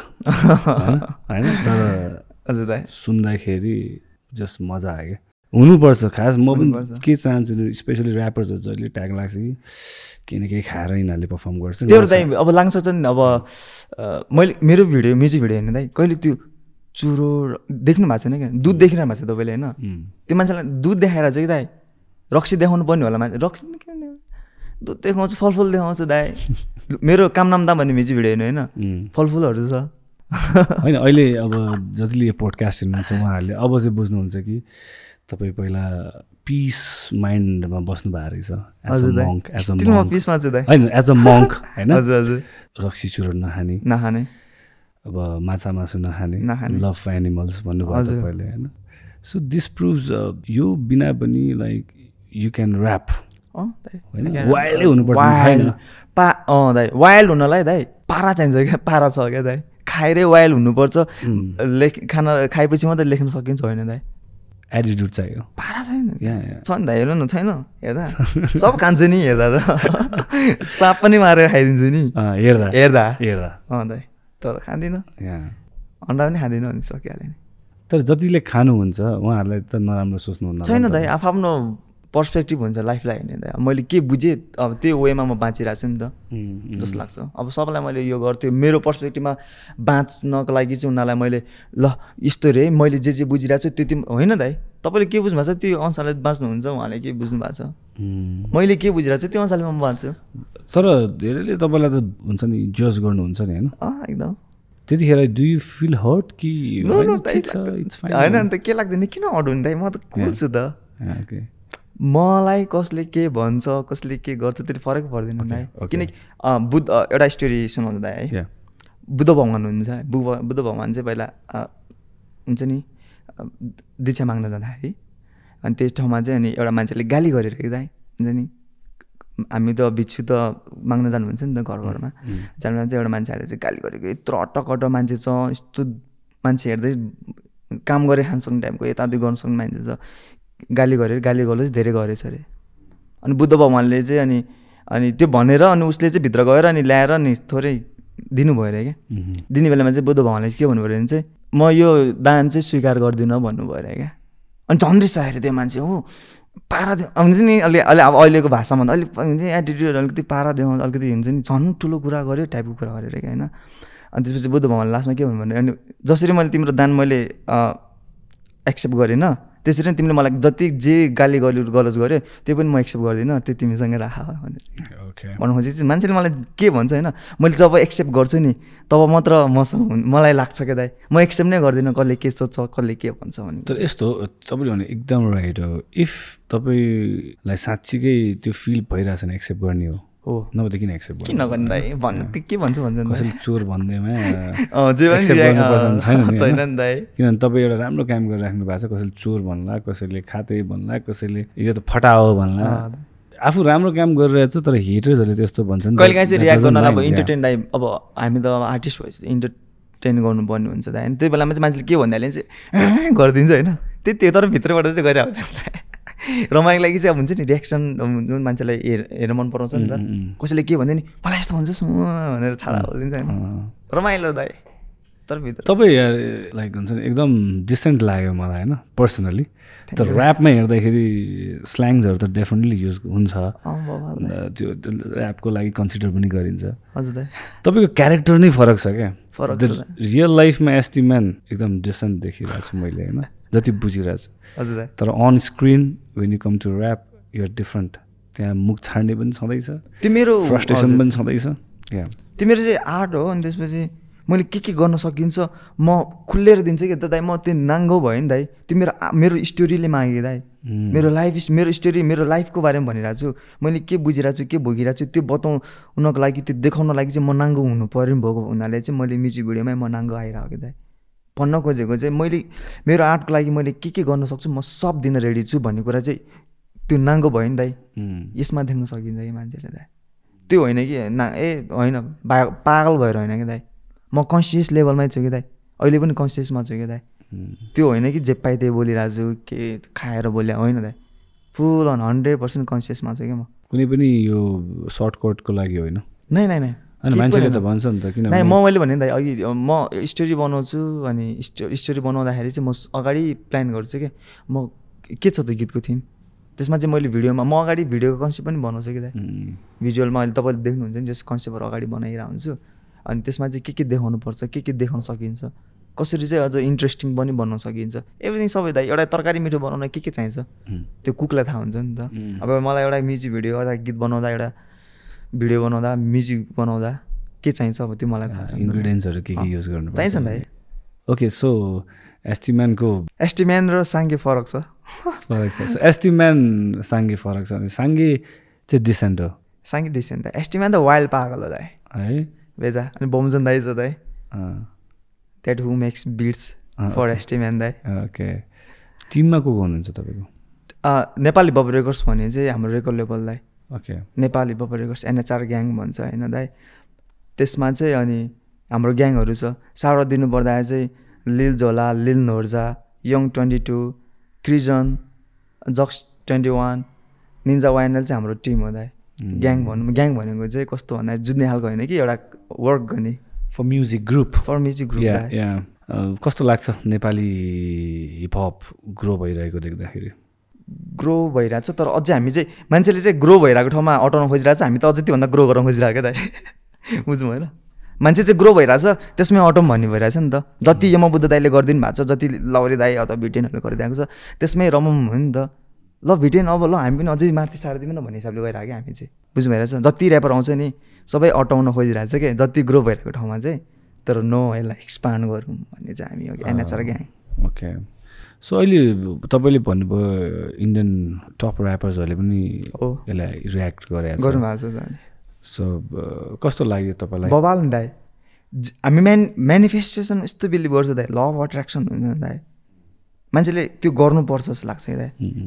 होइन तर हजुर दाइ सुन्दाखेरि जस्ट मजा आयो क्या हुनुपर्छ खास म पनि के चाहन्छु स्पेसली ऱ्यापर्सहरू जहिले ट्याग लाग्छ कि केही न केही खाएर यिनीहरूले पर्फर्म गर्छ त्यो दाइ अब लाग्छ नि अब मैले मेरो भिडियो म्युजिक भिडियो हेर्नु दाइ कहिले त्यो चुरो देख्नु भएको छैन क्या दुध देखिरहनु भएको छ तपाईँले होइन त्यो मान्छेलाई दुध देखाएर चाहिँ दाइ रक्सी देखाउनु पर्ने होला मान्छे रक्सी दुध देखाउँछु फलफुल देखाउँछु दाइ मेरो काम नाम्दा भन्ने म्युजिक भिडियो हेर्नु होइन फलफुलहरू छ होइन अहिले अब जतिले यो पोडकास्ट हेर्नुहुन्छ उहाँहरूले अब चाहिँ बुझ्नुहुन्छ कि तपाईँ पहिला पिस माइन्डमा बस्नु भएको रहेछ as a monk as a monk होइन एज अ मङ्क होइन हजुर हजुर रक्सी चुरोट नखाने नखाने अब माछा मासु नखाने नखाने लभ फर एनिमल्स भन्नुभयो तपाईँले होइन सो दिस प्रुभ्स यो बिना पनि लाइक यु क्यान ऱ्याप वाइल्डै हुनुपर्छ छैन पा अँ दाइ वाइल्ड हुनलाई दाइ पारा चाहिन्छ क्या पारा छ क्या दाइ खाएरै वाइल्ड हुनुपर्छ लेख खाना खाएपछि मात्रै लेख्न सकिन्छ होइन दाइ एटिट्युड चाहियो पारा छैन छ नि दाइ हेर्नु न छैन हेर्दा सब खान्छु नि हेर्दा त साप पनि मारेर खाइदिन्छु नि हेर्दा हेर्दा हेर्दा अँ दाइ तर खाँदिनँ अन्डा पनि खाँदिनँ भने सकिहाल्यो नि तर जतिले खानुहुन्छ उहाँहरूलाई त नराम्रो सोच्नुहुन्न छैन दाइ आफ्नो पर्सपेक्टिभ हुन्छ लाइफलाई हेर्ने दाइ मैले के बुझेँ अब त्यो वेमा म बाँचिरहेको छु नि त जस्तो लाग्छ अब सबैलाई मैले यो गर्थेँ मेरो पर्सपेक्टिभमा बाँच्नको लागि चाहिँ उनीहरूलाई मैले ल यस्तो रे मैले जे जे बुझिरहेको छु त्यति होइन दाइ तपाईँले के बुझ्नु भएको छ त्यो अनुसारले बाँच्नुहुन्छ उहाँले के बुझ्नु भएको छ मैले के बुझिरहेको छु त्यो अनुसारले म बाँच्छु तर धेरैले तपाईँलाई त हुन्छ नि जज गर्नुहुन्छ नि होइन एकदम त्यतिखेर डु यु फिल हर्ट कि होइन नि त के लाग्दैन किन हर्ट हुने दाइ म त कुल छु त मलाई कसले के भन्छ कसले के गर्छ त्यति फरक पर्दैन दाइ किनकि बुद्ध एउटा स्टोरी सुनाउँछ दाइ है बुद्ध भगवान हुन्छ बुद्ध भगवान चाहिँ पहिला हुन्छ नि दीक्षा माग्न जाँदाखेरि अनि त्यस ठाउँमा चाहिँ अनि एउटा मान्छेले गाली गरेर दाइ हुन्छ नि हामी त भिक्षु त माग्न जानुहुन्छ नि त घर घरमा जानु चाहिँ एउटा मान्छे आएर चाहिँ गाली गरेको यत्रो अटक मान्छे छ यस्तो मान्छे हेर्दै काम गरेर खान सक्ने टाइपको यताउति गर्न सक्ने मान्छे छ गाली गरेर गाली गलोस् धेरै गरेछ अरे अनि बुद्ध भगवानले चाहिँ अनि अनि त्यो भनेर अनि उसले चाहिँ भित्र गएर अनि ल्याएर अनि थोरै दिनुभयो अरे क्या दिने बेलामा चाहिँ बुद्ध भगवानले के भन्नुभयो भने चाहिँ म यो दान चाहिँ स्वीकार गर्दिनँ भन्नुभयो अरे क्या अनि झन् रिसायो अरे त्यो मान्छे हो पारा दिउँ हुन्छ नि अलि अलि अब अहिलेको भाषामा त अलिक हुन्छ नि एटिट्युड अलिकति पारा दिउँ अलिकति हुन्छ नि झन् ठुलो कुरा गर्यो टाइपको कुरा गरेर क्या होइन अनि त्यसपछि बुद्ध भगवानले लास्टमा के भन्नु भने अनि जसरी मैले तिम्रो दान मैले एक्सेप्ट गरेन त्यसरी नै तिमीले मलाई जति जे गाली गली गलज गर्यो त्यो पनि म एक्सेप्ट गर्दिनँ त्यो तिमीसँगै राख भनेर भन्नु खोजेको चाहिँ मान्छेले मलाई के भन्छ होइन मैले जब एक्सेप्ट गर्छु नि तब मात्र मसँग मलाई लाग्छ क्या दाइ म एक्सेप्ट नै गर्दिनँ कसले के सोध्छ कसले के भन्छ भने तर यस्तो तपाईँले भने एकदम राइट हो इफ तपाईँलाई साँच्चीकै त्यो फिल भइरहेछ भने एक्सेप्ट गर्ने हो हो नभए त किन एक्सेप्ट किन गर्ने दाइ भन्नु के भन्छ भन्छ कसैले चोर भन्दैमा छैन नि दाइ किनभने तपाईँ एउटा राम्रो काम गरिराख्नु भएको छ कसैले चोर भन्ला कसैले खाते भन्ला कसैले यो त फटाओ भन्ला आफू राम्रो काम गरिरहेछ तर हेटर्सहरूले त्यस्तो भन्छन् कहिले काहीँ चाहिँ रियाक्ट गर्न अब इन्टरटेन दाइ अब हामी त अब आर्टिस्ट भएपछि इन्टरटेन गर्नुपर्ने हुन्छ दाइ होइन त्यो बेलामा चाहिँ मान्छेले के भन्दाले चाहिँ गरिदिन्छ होइन त्यति तर भित्रबाट चाहिँ गरिहाल्छ रमाइलो लागि चाहिँ अब हुन्छ नि रियाक्सन जुन मान्छेलाई हेर हेर्न मन पराउँछ नि त कसैले के भन्दै नि मलाई यस्तो भन्छस् भनेर छाडा हालिदिन्छ होइन रमाइलो दाइ तर भित्र तपाईँ लाइक हुन्छ नि एकदम डिसेन्ट लाग्यो मलाई होइन पर्सनली तर ऱ्यापमा हेर्दाखेरि स्ल्याङ्सहरू त डेफिनेटली युज हुन्छ त्यो ऱ्यापको लागि कन्सिडर पनि गरिन्छ हजुर दाइ तपाईँको क्यारेक्टर नै फरक छ क्या फरक रियल लाइफमा एस्टिम्यान एकदम डिसेन्ट देखिरहेको छु मैले होइन जति बुझिरहेको छु हजुर दाइ तर on screen when you come to rap you're different त्यहाँ मुख छाड्ने पनि छँदैछ त्यो मेरो फ्रस्ट्रेसन पनि छँदैछ त्यो मेरो चाहिँ आर्ट हो अनि त्यसपछि मैले के के गर्न सकिन्छ म खुलेर दिन्छु कि दाइ म त्यो नाङ्गो भयो नि दाइ त्यो मेरो मेरो स्टोरीले मागेँ दाइ मेरो लाइफ मेरो स्टोरी मेरो लाइफको बारेमा भनिरहेको छु मैले के बुझिरहेको छु के भोगिरहेको छु त्यो बताउनको लागि त्यो देखाउनको लागि चाहिँ म नाङ्गो हुनु पऱ्यो नि भएको हुनाले चाहिँ मैले म्युजिक भिडियोमै म नाङ्गो आइरहेको कि दाइ भन्न खोजेको चाहिँ मैले मेरो आर्टको लागि मैले के के गर्न सक्छु म सब दिन रेडी छु भन्ने कुरा चाहिँ त्यो नाङ्गो भयो नि दाइ यसमा देख्न सकिन्छ कि मान्छेले दाइ त्यो होइन कि ना ए होइन पागल भएर होइन कि दाइ म कन्सियस लेभलमै छु कि दाइ अहिले पनि कन्सियसमा छु कि दाइ त्यो होइन कि जे पाइ त्यही बोलिरहेको छु के खाएर बोले होइन दाइ फुल अन हन्ड्रेड पर्सेन्ट कन्सियसमा छु कि म कुनै पनि यो सर्टकटको लागि होइन नै नै नै अनि मान्छेले त भन्छ नि त किन नै म मैले भने दाइ अघि म स्टोरी बनाउँछु अनि स्टोरी बनाउँदाखेरि चाहिँ म अगाडि प्लान गर्छु कि म के छ त गीतको थिम त्यसमा चाहिँ मैले भिडियोमा म अगाडि भिडियोको कन्सेप्ट पनि बनाउँछु कि दाइ भिजुअलमा अहिले तपाईँले देख्नुहुन्छ नि जस कन्सेप्टहरू अगाडि बनाइरहेको हुन्छु अनि त्यसमा चाहिँ के के देखाउनु पर्छ के के देखाउन सकिन्छ कसरी चाहिँ अझ इन्ट्रेस्टिङ पनि बनाउन सकिन्छ एभ्रिथिङ सबै दाइ एउटा तरकारी मिठो बनाउन के के चाहिन्छ त्यो कुकलाई थाहा हुन्छ नि त अब मलाई एउटा म्युजिक भिडियो अथवा गीत बनाउँदा एउटा भिडियो बनाउँदा म्युजिक बनाउँदा के चाहिन्छ अब त्यो मलाई थाहा छ इन्ग्रिडियन्ट्सहरू के के युज गर्नु चाहिन्छ नि दाइ ओके सो एस्टिम्यानको एस्टिम्यान र साङ्गे फरक छ फरक छ एस्टिम्यान साङ्गे फरक छ साङ्गे चाहिँ डिसेन्ट हो साङ्गे डिसेन्ट दाइ एस्टिम्यान त वाइल्ड पागल हो दाइ है बेजा अनि बमजन दाइ छ दाइ that who makes beats for एस्टिम्यान दाइ ओके टिममा को को हुनुहुन्छ तपाईँको नेपाली बब रेकर्ड्स भने चाहिँ हाम्रो रेकर्ड लेभल दाइ okay Nepali Bob records NHR gang भन्छ होइन दाइ त्यसमा चाहिँ अनि हाम्रो ग्याङहरू छ साउट दिनुपर्दा चाहिँ लिल झोला लिल नोर्जा यङ ट्वेन्टी टू क्रिजन जक्स ट्वेन्टी वान निन्जा वाइनल चाहिँ हाम्रो टिम हो दाइ ग्याङ भनौँ ग्याङ भनेको चाहिँ कस्तो भन्दा जुत्ने खालको होइन कि एउटा वर्क गर्ने for music group for music group कस्तो लाग्छ नेपाली हिपहप ग्रो भइरहेको देख्दाखेरि ग्रो भइरहेछ तर अझै हामी चाहिँ मान्छेले चाहिँ ग्रो भइरहेको ठाउँमा अटाउन खोजिरहेछ हामी त अझै त्योभन्दा ग्रो गर्न खोजिरहेको क्या दाइ बुझ्नु भएन मान्छे चाहिँ ग्रो भइरहेछ त्यसमै अटाउँ भन्ने भइरहेछ नि त जति यमबुद्ध दाइले गरिदिनु भएको छ जति लौरे दाइ अथवा भिटेनहरूले गरिदिएको छ त्यसमै रमौँ हो नि त ल भिटेन अब ल हामी पनि अझै माथि सारिदिउँ न भन्ने हिसाबले गइरहेको क्या हामी चाहिँ बुझ्नु भइरहेछ जति ऱ्यापर आउँछ नि सबै अटाउन खोजिरहेछ क्या जति ग्रो भइरहेको ठाउँमा चाहिँ तर नो यसलाई एक्सपान्ड गरौँ भन्ने चाहिँ हामी एनएचआर ग्याङ ओके सो अहिले तपाईँले भन्नुभयो इन्डियन टप ऱ्यापर्सहरूले पनि यसलाई रियाक्ट गरेको गर्नुभएको छ सो कस्तो लाग्यो तपाईँलाई बबाल नि दाइ हामी म्यान मेनिफेस्टेसन यस्तो बिलिभ गर्छ दाइ ल अफ अट्र्याक्सन हुन्छ दाइ मान्छेले त्यो गर्नुपर्छ जस्तो लाग्छ कि दाइ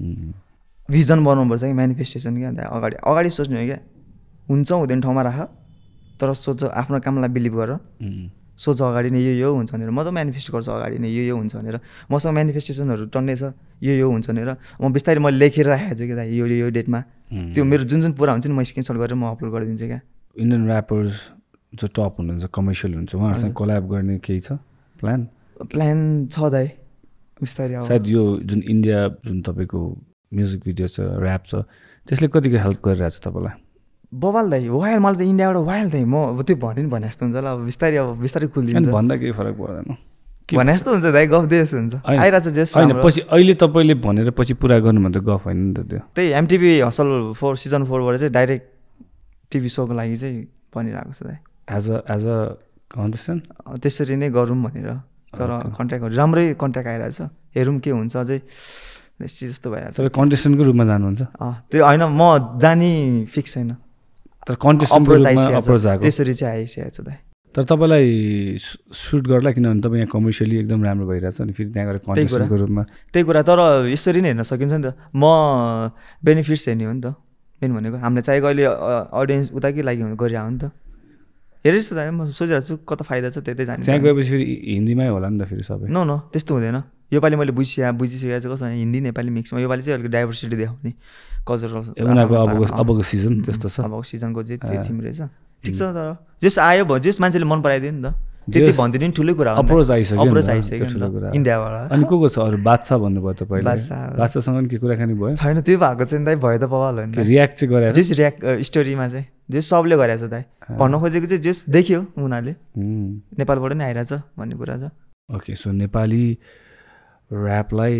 भिजन बनाउनुपर्छ कि मेनिफेस्टेसन क्या दाइ अगाडि अगाडि सोच्नु हो क्या हुन्छ हुँदैन ठाउँमा राख तर सोच आफ्नो कामलाई बिलिभ गर सोच अगाडि नै यो यो हुन्छ भनेर म त मेनिफेस्ट गर्छु अगाडि नै यो यो हुन्छ भनेर मसँग मेनिफेस्टेसनहरू टन्नै छ यो यो हुन्छ भनेर म बिस्तारै मैले लेखेर राखेको छु कि दाइ यो यो डेटमा त्यो मेरो जुन जुन पुरा हुन्छ नि म स्क्रिनसट गरेर म अपलोड गरिदिन्छु क्या इन्डियन ऱ्यापर्स जो टप हुनुहुन्छ कमर्सियल हुन्छ उहाँहरूसँग कोल्याब गर्ने केही छ प्लान प्लान छ दाइ बिस्तारै सायद यो जुन इन्डिया जुन तपाईँको म्युजिक भिडियो छ ऱ्याप छ त्यसले कतिको हेल्प गरिरहेको छ तपाईँलाई बबाल दाइ वाइल मलाई त इन्डियाबाट वाइल दाइ म त्यो भने नि भने जस्तो हुन्छ ल अब बिस्तारै अब बिस्तारै खुलिदिन्छ भन्दा केही फरक पर्दैन भने जस्तो हुन्छ दाइ गफ दिए जस्तो हुन्छ आइरहेको छ जेस होइन पछि अहिले तपाईँले भनेर पछि पुरा गर्नुभन्दा गफ होइन नि त त्यो त्यही एमटिभी हसल फोर सिजन फोरबाट चाहिँ डाइरेक्ट टिभी सोको लागि चाहिँ भनिरहेको छ दाइ as a as a contestant त्यसरी नै गरौँ भनेर तर कन्ट्र्याक्टहरू राम्रै कन्ट्र्याक्ट आइरहेछ हेरौँ के हुन्छ अझै जस्तो भइरहेको छ तपाईँ कन्टेस्टेन्टको रूपमा जानुहुन्छ त्यो होइन म जाने फिक्स छैन तर कन्टेस्टेन्टको रूपमा अप्रोच आएको त्यसरी चाहिँ आइसकेको छ दाइ तर तपाईँलाई सुट गर्ला किनभने तपाईँ यहाँ कमर्सियली एकदम राम्रो भइरहेछ अनि फेरि त्यहाँ गएर कन्टेस्टेन्टको रूपमा त्यही कुरा तर यसरी नै हेर्न सकिन्छ नि त म बेनिफिट्स हेर्ने हो नि त मेन भनेको हामीलाई चाहिएको अहिले अडियन्स उता के लागि गरिरहेको हो नि त हेरेछु त म सोचिरहेको छु कता फाइदा छ त्यतै जाने त्यहाँ गएपछि फेरि हिन्दीमै होला नि त फेरि सबै न न त्यस्तो हुँदैन योपालि मैले बुझिसकेँ बुझिसकेको छु कस्तो हिन्दी नेपाली मिक्समा योपालि चाहिँ अलिक डाइभर्सिटी देखाउने कल्चरल उनीहरूको अबको अबको सिजन त्यस्तो छ अबको सिजनको चाहिँ त्यो थिम रहेछ ठिक छ तर जस आयो भयो जस मान्छेले मन पराइदियो नि त त्यति भनिदिनु नि ठुलै कुरा हो अप्रोच आइसक्यो अप्रोच आइसक्यो इन्डियाबाट अनि को को छ अरू बादशाह भन्नुभयो तपाईँले बादशाहसँग पनि के कुराकानी भयो छैन त्यो भएको चाहिँ दाइ भयो त पवाल होइन रियाक्ट चाहिँ गरेर जस रियाक्ट स्टोरीमा चाहिँ जस सबले गरेको छ दाइ भन्न खोजेको चाहिँ जस देख्यो उनीहरूले नेपालबाट नै आइरहेछ भन्ने कुरा छ ओके सो नेपाली ऱ्यापलाई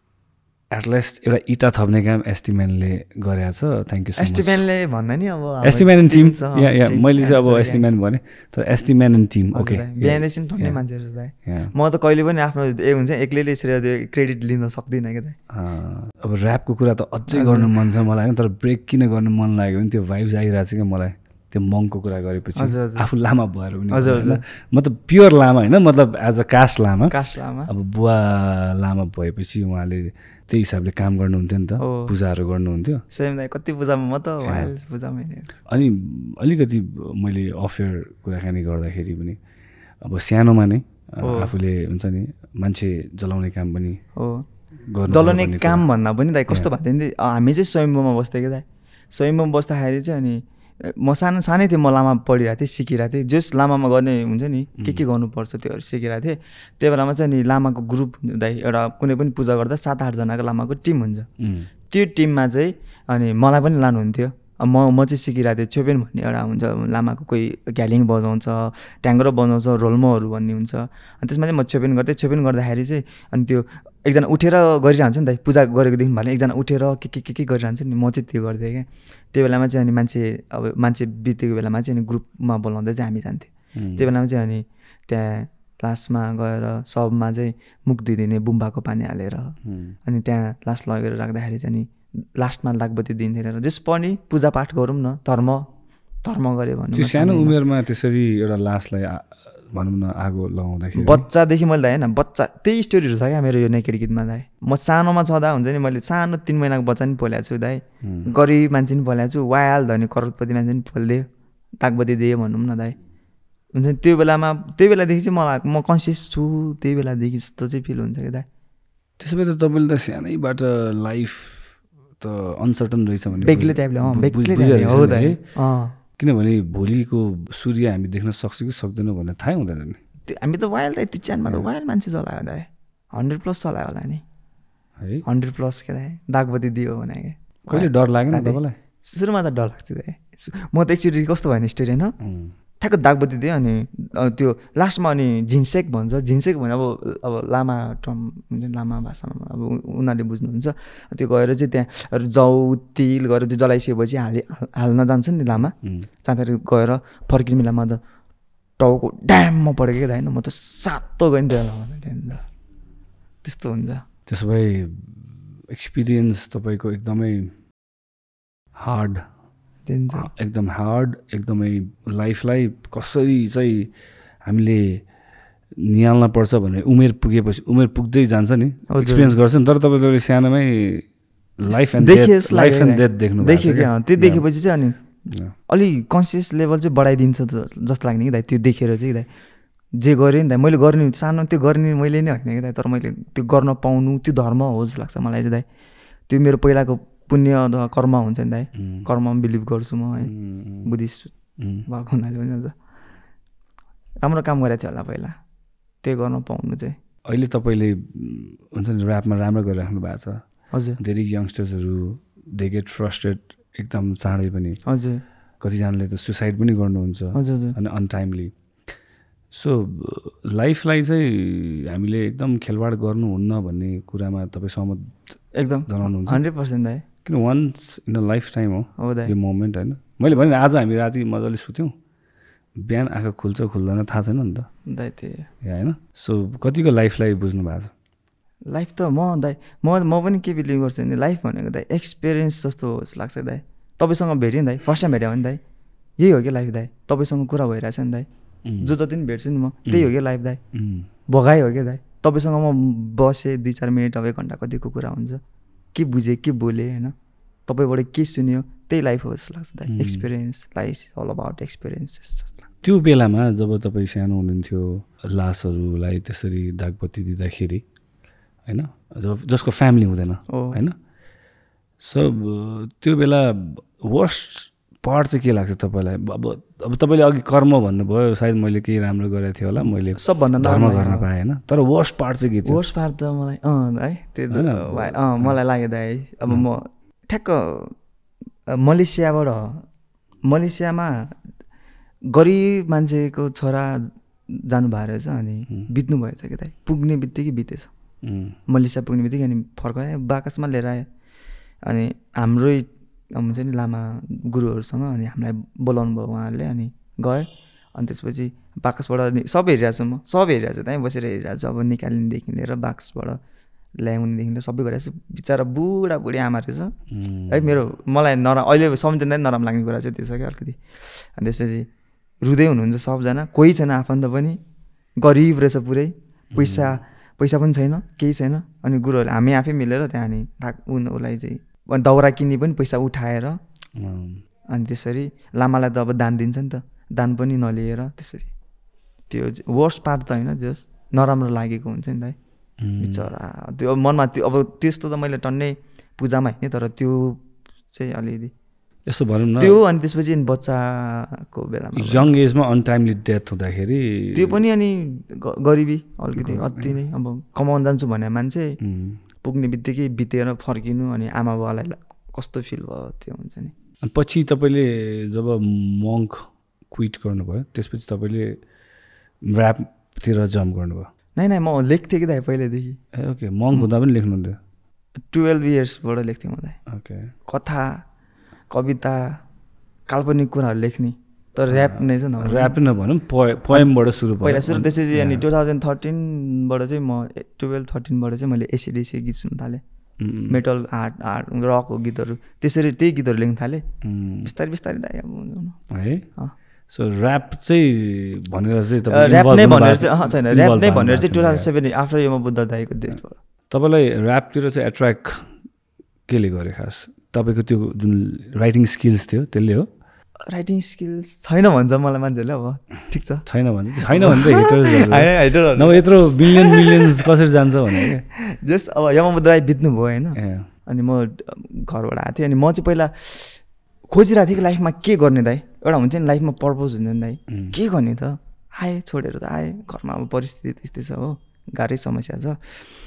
एटलिस्ट एउटा इटा थप्ने काम एस्टिम्यानले गरेको छ थ्याङ्क यू सो मच एस्टिम्यानले भन्दा नि अब एस्टिम्यान एन्ड टिम या या मैले चाहिँ अब एस्टिम्यान भने तर एस्टिम्यान एन्ड टिम ओके बिहान एकछिन ठन्ने मान्छेहरू छ दाइ म त कहिले पनि आफ्नो ए हुन्छ एक्लैले यसरी त्यो क्रेडिट लिन सक्दिनँ क्या दाइ अब ऱ्यापको कुरा त अझै गर्नु मन छ मलाई होइन तर ब्रेक किन गर्नु मन लाग्यो भने त्यो भाइब्स आइरहेको छ क्या मलाई त्यो मङको कुरा गरेपछि आफू लामा भएर पनि हजुर हजुर म त प्योर लामा होइन मतलब as a caste Lama caste Lama अब बुवा लामा भएपछि उहाँले त्यही हिसाबले काम गर्नुहुन्थ्यो नि त पूजाहरू गर्नुहुन्थ्यो सेम दाइ कति पूजामा म त पूजामै अनि अलिकति मैले अफेयर कुराकानी गर्दाखेरि पनि अब सानोमा नै आफूले हुन्छ नि मान्छे जलाउने काम पनि हो जलाउने काम भन्दा पनि दाइ कस्तो भएको थियो नि हामी चाहिँ स्वयम्भूमा बस्थ्यो कि दाइ स्वयम्भूमा बस्दाखेरि चाहिँ अनि म सानो सानै थिएँ म लामा पढिरहेको थिएँ सिकिरहेको थिएँ जस लामामा गर्ने हुन्छ नि के के गर्नुपर्छ त्योहरू सिकिरहेको थिएँ त्यही बेलामा चाहिँ नि लामाको ग्रुप दाइ एउटा कुनै पनि पूजा गर्दा सात आठजनाको लामाको टिम हुन्छ त्यो टिममा चाहिँ अनि मलाई पनि लानुहुन्थ्यो म म चाहिँ सिकिरहेको थिएँ छेपेन भन्ने एउटा हुन्छ लामाको कोही घ्यालिङ बजाउँछ ट्याङ्ग्रो बजाउँछ रोल्मोहरू भन्ने हुन्छ अनि त्यसमा चाहिँ म छेपेन गर्थेँ छेपेन गर्दाखेरि चाहिँ अनि त्यो एकजना उठेर गरिरहन्छ नि त पूजा गरेकोदेखि भने एकजना उठेर के के के के गरिरहन्छ नि म चाहिँ त्यो गर्थेँ क्या त्यो बेलामा चाहिँ अनि मान्छे अब मान्छे बितेको बेलामा चाहिँ अनि ग्रुपमा बोलाउँदै चाहिँ हामी जान्थ्यौँ त्यो बेलामा चाहिँ अनि त्यहाँ लास्टमा गएर सबमा चाहिँ मुख धुइदिने बुम्बाको पानी हालेर अनि त्यहाँ लास्ट लगेर राख्दाखेरि चाहिँ नि लास्टमा लागबत्ती दिन्थेन जस पनि पूजापाठ गरौँ न धर्म धर्म गऱ्यो भने सानो उमेरमा त्यसरी एउटा लासलाई भनौँ न आगो लगाउँदाखेरि बच्चादेखि मैले दाइ होइन बच्चा त्यही स्टोरीहरू छ क्या मेरो यो नेकेड गीतमा दाइ म सानोमा छँदा हुन्छ नि मैले सानो तिन महिनाको बच्चा नि पोल्याएको छु दाइ गरिब मान्छे नि पोल्याएको छु वायाल धनी करोडपति मान्छे नि पोलिदियो तागबत्ती दियो भनौँ न दाइ हुन्छ नि त्यो बेलामा त्यही बेलादेखि चाहिँ मलाई म कन्सियस छु त्यही बेलादेखि जस्तो चाहिँ फिल हुन्छ क्या दाइ त्यसो भए त तपाईँले त सानैबाट लाइफ त अनसर्टन रहेछ भने बेग्लै टाइपले अँ बेग्लै हो दाइ अँ किनभने भोलिको सूर्य हामी देख्न सक्छ कि सक्दैन भनेर थाहै हुँदैन नि हामी त वाइल्ड दाइ तिच्यानमा त वाइल्ड मान्छे चलायो दाइ हन्ड्रेड प्लस चलायो होला नि है हन्ड्रेड प्लस के दाइ दागबत्ती दियो भने क्या कहिले डर लागेन तपाईँलाई सुरुमा त डर लाग्थ्यो दाइ म त एकचोटि कस्तो भयो भने स्टोरी होइन ठ्याक्क दागबत्ती दिएँ अनि त्यो लास्टमा अनि झिन्सेक भन्छ झिन्सेक भने अब अब लामा टर्म हुन्छ नि लामा भाषामा अब उनीहरूले बुझ्नुहुन्छ त्यो गएर चाहिँ त्यहाँ जाउ तिल गएर त्यो जलाइसकेपछि हालि हाल्न जान्छ नि लामा जाँदाखेरि गएर फर्किने बेलामा त टाउको ड्याममा परेको क्या होइन म त सातो गएँ नि त्यो बेलामा त्यस्तो हुन्छ त्यसो भए एक्सपिरियन्स तपाईँको एकदमै हार्ड एकदम हार्ड एकदमै लाइफलाई कसरी चाहिँ हामीले निहाल्न पर्छ भने उमेर पुगेपछि उमेर पुग्दै जान्छ नि एक्सपिरियन्स गर्छ नि तर तपाईँले सानोमै life and death life and death देख्नु देखेँ क्या त्यो देखेपछि चाहिँ अनि अलि कन्सियस लेभल चाहिँ बढाइदिन्छ जस्तो लाग्ने कि दाइ त्यो देखेर चाहिँ दाइ जे गरेँ नि दाइ मैले गर्ने सानो त्यो गर्ने मैले नै होइन कि दाइ तर मैले त्यो गर्न पाउनु त्यो धर्म हो जस्तो लाग्छ मलाई चाहिँ दाइ त्यो मेरो पहिलाको पुण्य अथवा कर्म हुन्छ नि दाइ कर्ममा बिलिभ गर्छु म है बुद्धिस्ट भएको हुनाले पनि हुन्छ राम्रो काम गरेको थियो होला पहिला त्यही गर्न पाउनु चाहिँ अहिले तपाईँले हुन्छ नि ऱ्यापमा राम्रो गरिराख्नु भएको छ हजुर धेरै यङ्स्टर्सहरू दे गेट फ्रस्ट्रेट एकदम चाँडै पनि हजुर कतिजनाले त सुसाइड पनि गर्नुहुन्छ हजुर अनि अनटाइमली सो लाइफलाई चाहिँ हामीले एकदम खेलवाड गर्नुहुन्न भन्ने कुरामा तपाईँ सहमत एकदम जनाउनुहुन्छ हन्ड्रेड पर्सेन्ट दाइ किन once in a life time हो हो दाइ यो मोमेन्ट होइन मैले भने आज हामी राति मजाले सुत्यौँ बिहान आँखा खुल्छ खुल्दैन थाहा छैन नि त दाइ त्यही होइन सो कतिको लाइफलाई बुझ्नु भएको छ लाइफ त म दाइ म म पनि के बिलिभ गर्छु भने लाइफ भनेको दाइ एक्सपिरियन्स जस्तो जस्तो लाग्छ दाइ तपाईँसँग भेट्यो नि दाइ फर्स्ट टाइम भेट्यो भने दाइ यही हो कि लाइफ दाइ तपाईँसँग कुरा भइरहेछ नि दाइ जो जति पनि भेट्छु नि म त्यही हो कि लाइफ दाइ भगाइ हो क्या दाइ तपाईँसँग म बसेँ दुई चार मिनट अब एक घन्टा कतिको कुरा हुन्छ के बुझेँ के बोलेँ होइन तपाईँबाट के सुन्यो त्यही लाइफ हो जस्तो लाग्छ दाइ experience life all about experience जस्तो लाग्छ त्यो बेलामा जब तपाईँ सानो हुनुहुन्थ्यो लासहरूलाई त्यसरी दागबत्ती दिँदाखेरि होइन जब जसको फ्यामिली हुँदैन होइन सो त्यो बेला वर्स्ट पार्ट चाहिँ के लाग्छ तपाईँलाई अब अब तपाईँले अघि कर्म भन्नुभयो सायद मैले केही राम्रो गरेको थिएँ होला मैले सबभन्दा धर्म गर्न पाएँ होइन तर वर्स्ट पार्ट चाहिँ के थियो वर्स्ट पार्ट त मलाई अँ है त्यो अँ मलाई लाग्यो दाइ अब म ठ्याक्क मलेसियाबाट मलेसियामा गरिब मान्छेको छोरा जानुभएको रहेछ अनि बित्नु भएछ कि दाइ पुग्ने बित्तिकै बितेछ मलेसिया पुग्ने बित्तिकै अनि फर्कायो बाकसमा लिएर आयो अनि हाम्रै हुन्छ नि लामा गुरुहरूसँग अनि हामीलाई बोलाउनु भयो उहाँहरूले अनि गयो अनि त्यसपछि बाकसबाट सब हेरिरहेको छु म सब हेरिरहेको छु त्यहीँ बसेर हेरिरहेको छु अब निकाल्नेदेखि लिएर बाकसबाट ल्याउनेदेखि लिएर सबै गरिरहेको छु बिचरा बुढाबुढी आमा रहेछ है मेरो मलाई नराम अहिले सम्झिँदा नराम्रो लाग्ने कुरा चाहिँ त्यो छ क्या अलिकति अनि त्यसपछि रुँदै हुनुहुन्छ सबजना कोही छैन आफन्त पनि गरिब रहेछ पुरै पैसा पैसा पनि छैन केही छैन अनि गुरुहरूले हामी आफै मिलेर त्यहाँ अनि उसलाई चाहिँ दाउरा किन्ने पनि पैसा उठाएर अनि त्यसरी लामालाई त अब दान दिन्छ नि त दान पनि नलिएर त्यसरी त्यो वर्स्ट पार्ट त होइन जस नराम्रो लागेको हुन्छ नि दाइ बिचरा त्यो मनमा त्यो अब त्यस्तो त मैले टन्नै पूजामा हिँडेँ तर त्यो चाहिँ अलिअलि यसो भनौँ न त्यो अनि त्यसपछि बच्चाको बेलामा यङ एजमा अनटाइमली डेथ हुँदाखेरि त्यो पनि अनि गरिबी अलिकति अति नै अब कमाउन जान्छु भने मान्छे पुग्ने बित्तिकै बितेर फर्किनु अनि आमा बाबालाई कस्तो फिल भयो त्यो हुन्छ नि पछि तपाईँले जब मङ्क क्विट गर्नुभयो त्यसपछि तपाईँले ऱ्यापतिर जम्प गर्नुभयो नै नै म लेख्थेँ कि दाइ पहिल्यैदेखि ए ओके मङ्क हुँदा पनि लेख्नुहुन्थ्यो टुवेल्भ इयर्सबाट लेख्थेँ म दाइ ओके कथा कविता काल्पनिक कुराहरू लेख्ने तर ऱ्याप नै चाहिँ न ऱ्याप नभनौँ पोएमबाट सुरु भयो पहिला सुरु त्यसपछि अनि टु थाउजन्ड थर्टिनबाट चाहिँ म टुवेल्भ थर्टिनबाट चाहिँ मैले एसिडिसी गीत सुन्नु थालेँ मेटल आर्ट आर्ट रकको गीतहरू त्यसरी त्यही गीतहरू लेख्न थालेँ बिस्तारै बिस्तारै दाइ अब है सो ऱ्याप चाहिँ भनेर चाहिँ ऱ्याप नै भनेर चाहिँ छैन ऱ्याप नै भनेर चाहिँ टु थाउजन्ड सेभेन आफ्टर यो बुद्ध दाइको डेथबाट तपाईँलाई ऱ्यापतिर चाहिँ एट्र्याक्ट केले गर्यो खास तपाईँको त्यो जुन राइटिङ स्किल्स थियो त्यसले हो राइटिङ स्किल्स छैन भन्छ मलाई मान्छेहरूले अब ठिक छ छैन भन्छ छैन भन्छ हेटर्स नभए यत्रो मिलियन मिलियन्स कसरी जान्छ भने जस्ट अब यमबुद्ध दाइ बित्नु भयो होइन अनि म घरबाट आएको थिएँ अनि म चाहिँ पहिला खोजिरहेको थिएँ कि लाइफमा के गर्ने दाइ एउटा हुन्छ नि लाइफमा पर्पज हुन्छ नि दाइ के गर्ने त आएँ छोडेर त आएँ घरमा अब परिस्थिति त्यस्तै छ हो गाह्रै समस्या छ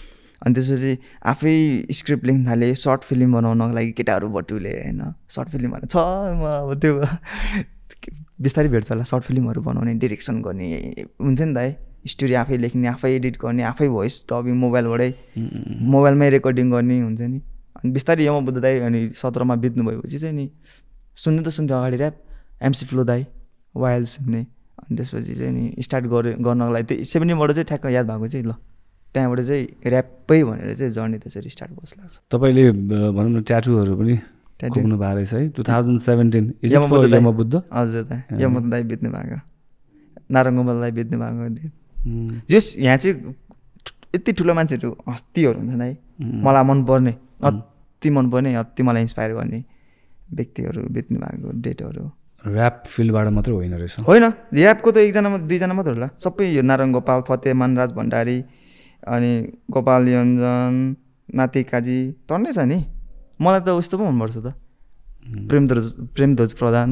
अनि त्यसपछि आफै स्क्रिप्ट लेख्न थालेँ सर्ट फिल्म बनाउनको लागि केटाहरू बटुले होइन सर्ट फिल्महरू छ म अब त्यो बिस्तारै भेट्छ होला सर्ट फिल्महरू बनाउने डिरेक्सन गर्ने हुन्छ नि दाइ स्टोरी आफै लेख्ने आफै एडिट गर्ने आफै भोइस डबिङ मोबाइलबाटै मोबाइलमै रेकर्डिङ गर्ने हुन्छ नि अनि बिस्तारै यम बुद्ध दाइ अनि सत्रमा बित्नु भएपछि चाहिँ नि सुन्नु त सुन्थ्यो अगाडि ऱ्याप एमसी फ्लो दाइ वाइल सुन्ने अनि त्यसपछि चाहिँ नि स्टार्ट गरे गर्नको लागि त्यो सेभेन्टीबाट चाहिँ ठ्याक्क याद भएको चाहिँ ल त्यहाँबाट चाहिँ ऱ्यापै भनेर चाहिँ जर्नी त्यसरी स्टार्ट बस लाग्छ तपाईँले भनौँ न ट्याटुहरू पनि खोप्नु भएको रहेछ है टु थाउजन्ड सेभेन्टिन यमबुद्ध हजुर दाइ यमबुद्ध दाइ बित्नु भएको नारायण दाइ बित्नु भएको जस यहाँ चाहिँ यति ठुलो मान्छेहरू हस्तीहरू हुन्छ दाइ मलाई मनपर्ने अति मनपर्ने अति मलाई इन्सपायर गर्ने व्यक्तिहरू बित्नु भएको डेटहरू ऱ्याप फिल्डबाट मात्रै होइन रहेछ होइन ऱ्यापको त एकजना दुईजना मात्रै होला सबै यो नारायण गोपाल फतेमान राज भण्डारी अनि गोपाल योन्जन नाति काजी टन्नै छ नि मलाई त उस्तो पो मनपर्छ त प्रेमध्वज प्रेमध्वज प्रधान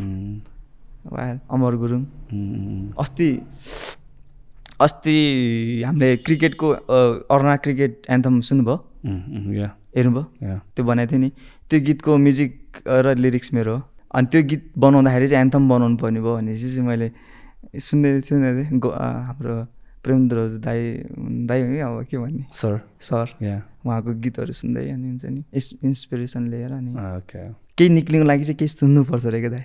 अमर गुरुङ अस्ति अस्ति हामीले क्रिकेटको अर्ना क्रिकेट एन्थम सुन्नुभयो हेर्नुभयो त्यो बनाएको थिएँ नि त्यो गीतको म्युजिक र लिरिक्स मेरो हो अनि त्यो गीत बनाउँदाखेरि चाहिँ एन्थम बनाउनु पर्ने भयो भनेपछि चाहिँ मैले सुन्दै सुन्दै थिएँ हाम्रो प्रेमध्वज दाई दाई हो कि अब के भन्ने सर सर उहाँको गीतहरू सुन्दै अनि हुन्छ नि इन्सपिरेसन लिएर अनि केही निक्लिनुको लागि चाहिँ केही सुन्नुपर्छ अरे क्या दाइ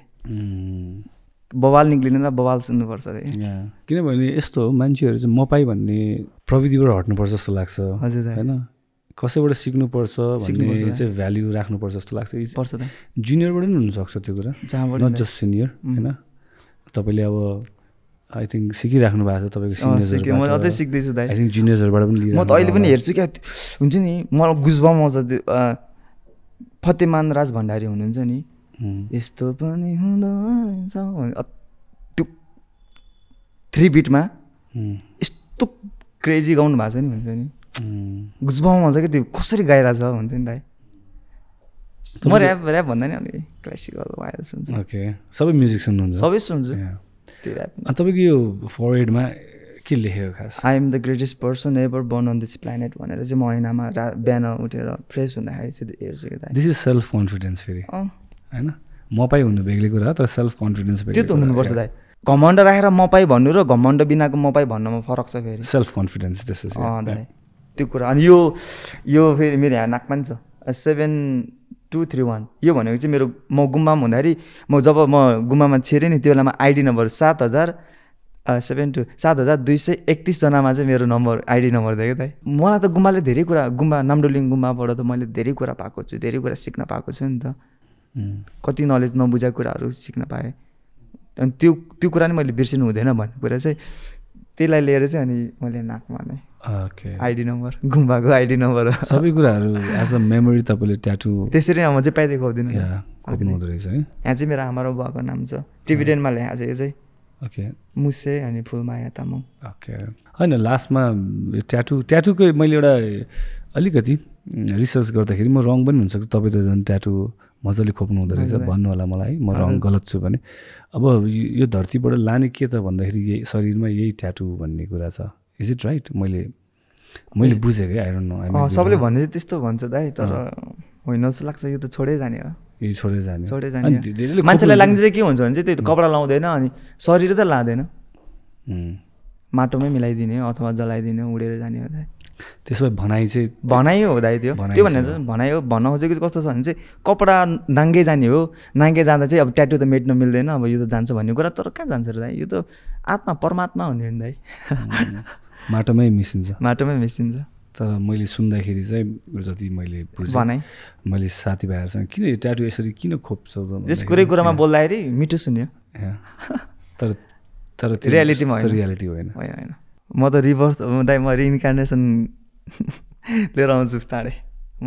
बवाल निक्लिनु र बवाल सुन्नुपर्छ अरे किनभने यस्तो हो मान्छेहरू चाहिँ मपाई भन्ने प्रविधिबाट हट्नुपर्छ जस्तो लाग्छ हजुर होइन कसैबाट सिक्नुपर्छ भन्ने चाहिँ भ्याल्यु राख्नुपर्छ जस्तो लाग्छ पर्छ त जुनियरबाट पनि हुनसक्छ त्यो कुरा जहाँबाट नट जस्ट सिनियर होइन तपाईँले अब आई थिङ्क सिकिराख्नु भएको छ तपाईँको सिनियर्सहरू म अझै सिक्दैछु दाइ आई थिङ्क जुनियर्सहरूबाट पनि लिएर म त अहिले पनि हेर्छु क्या हुन्छ नि मलाई गुजबम आउँछ त्यो फतेमान राज भण्डारी हुनुहुन्छ नि यस्तो पनि हुँदो रहेछ त्यो थ्री बिटमा यस्तो क्रेजी गाउनु भएको छ नि हुन्छ नि गुजबम आउँछ क्या त्यो कसरी गाइरहेछ हुन्छ नि दाइ म ऱ्याप ऱ्याप भन्दा नि अलिक क्लासिकल वायर सुन्छु ओके सबै म्युजिक सुन्नुहुन्छ सबै सुन्छु त्यो ऱ्याप तपाईँको यो फरवर्डमा के लेखेको खास I am the greatest person ever born on this planet भनेर चाहिँ म ऐनामा रा बिहान उठेर फ्रेस हुँदाखेरि चाहिँ हेर्छु क्या दिस इज सेल्फ कन्फिडेन्स फेरि होइन मपाई हुनु बेग्लै कुरा तर सेल्फ कन्फिडेन्स त्यो त हुनुपर्छ दाइ घमण्ड राखेर मपाई भन्नु र घमण्ड बिनाको मपाई भन्नुमा फरक छ फेरि सेल्फ कन्फिडेन्स त्यसो अँ दाइ त्यो कुरा अनि यो यो फेरि मेरो यहाँ नाकमा नि छ सेभेन टू थ्री वान यो भनेको चाहिँ मेरो म गुम्बामा हुँदाखेरि म जब म गुम्बामा छिरेँ नि त्यो बेलामा आइडी नम्बर सात हजार सेभेन टू सात हजार दुई सय एकतिसजनामा चाहिँ मेरो नम्बर आइडी नम्बर दिएको दाइ मलाई त गुम्बाले धेरै कुरा गुम्बा नामडोलिङ गुम्बाबाट त मैले धेरै कुरा पाएको छु धेरै कुरा सिक्न पाएको छु नि त कति नलेज नबुझाएको कुराहरू सिक्न पाएँ अनि त्यो त्यो कुरा नि मैले बिर्सिनु हुँदैन भन्ने कुरा चाहिँ त्यसलाई लिएर चाहिँ अनि मैले नाकमा नै आइडी नम्बर गुम्बाको आइडी नम्बर सबै कुराहरू एज अ मेमोरी तपाईँले ट्याटु त्यसरी म चाहिँ पाइदिए खुवाउँदिनँ हुँदो रहेछ है यहाँ चाहिँ मेरो आमा र बुवाको नाम छ टिबिटेनमा लेखाएको छ यो चाहिँ ओके मुसे अनि फुलमाया तामाङ ओके होइन लास्टमा ट्याटु ट्याटुको मैले एउटा अलिकति रिसर्च गर्दाखेरि म रङ पनि हुनसक्छ तपाईँ त झन् ट्याटु मजाले खोप्नु हुँदो रहेछ भन्नु होला मलाई म रङ गलत छु भने अब यो धरतीबाट लाने के त भन्दाखेरि यही शरीरमा यही ट्याटु भन्ने कुरा छ इज इट राइट मैले मैले बुझेँ कि आई डोन्ट नो सबैले भन्ने चाहिँ त्यस्तो भन्छ दाइ तर होइन जस्तो लाग्छ यो त छोडै जाने हो यही छोडै जाने छोडै जाने मान्छेलाई लाग्ने चाहिँ के हुन्छ भने चाहिँ त्यो कपडा लाउँदैन अनि शरीर त लाँदैन माटोमै मिलाइदिने अथवा जलाइदिने उडेर जाने हो दाइ त्यसो भए भनाइ चाहिँ भनाइ हो दाइ त्यो त्यो भन्ने भनाइ हो भन्न खोजेको कस्तो छ भने चाहिँ कपडा नाङ्गे जाने हो नाङ्गे जाँदा चाहिँ अब ट्याटु त मेट्न मिल्दैन अब यो त जान्छ भन्ने कुरा तर कहाँ जान्छ र दाइ यो त आत्मा परमात्मा हुने हो नि दाइ माटोमै मिसिन्छ माटोमै मिसिन्छ तर मैले सुन्दाखेरि चाहिँ जति मैले बुझेँ भनाइ मैले साथीभाइहरूसँग किन यो ट्याटु यसरी किन खोप्छौ त जस कुरै कुरामा बोल्दाखेरि मिठो सुन्यो तर तर रियालिटीमा रियालिटी होइन होइन म त रिभर्स दाइ म रिइन्कार्नेसन लिएर आउँछु चाँडै म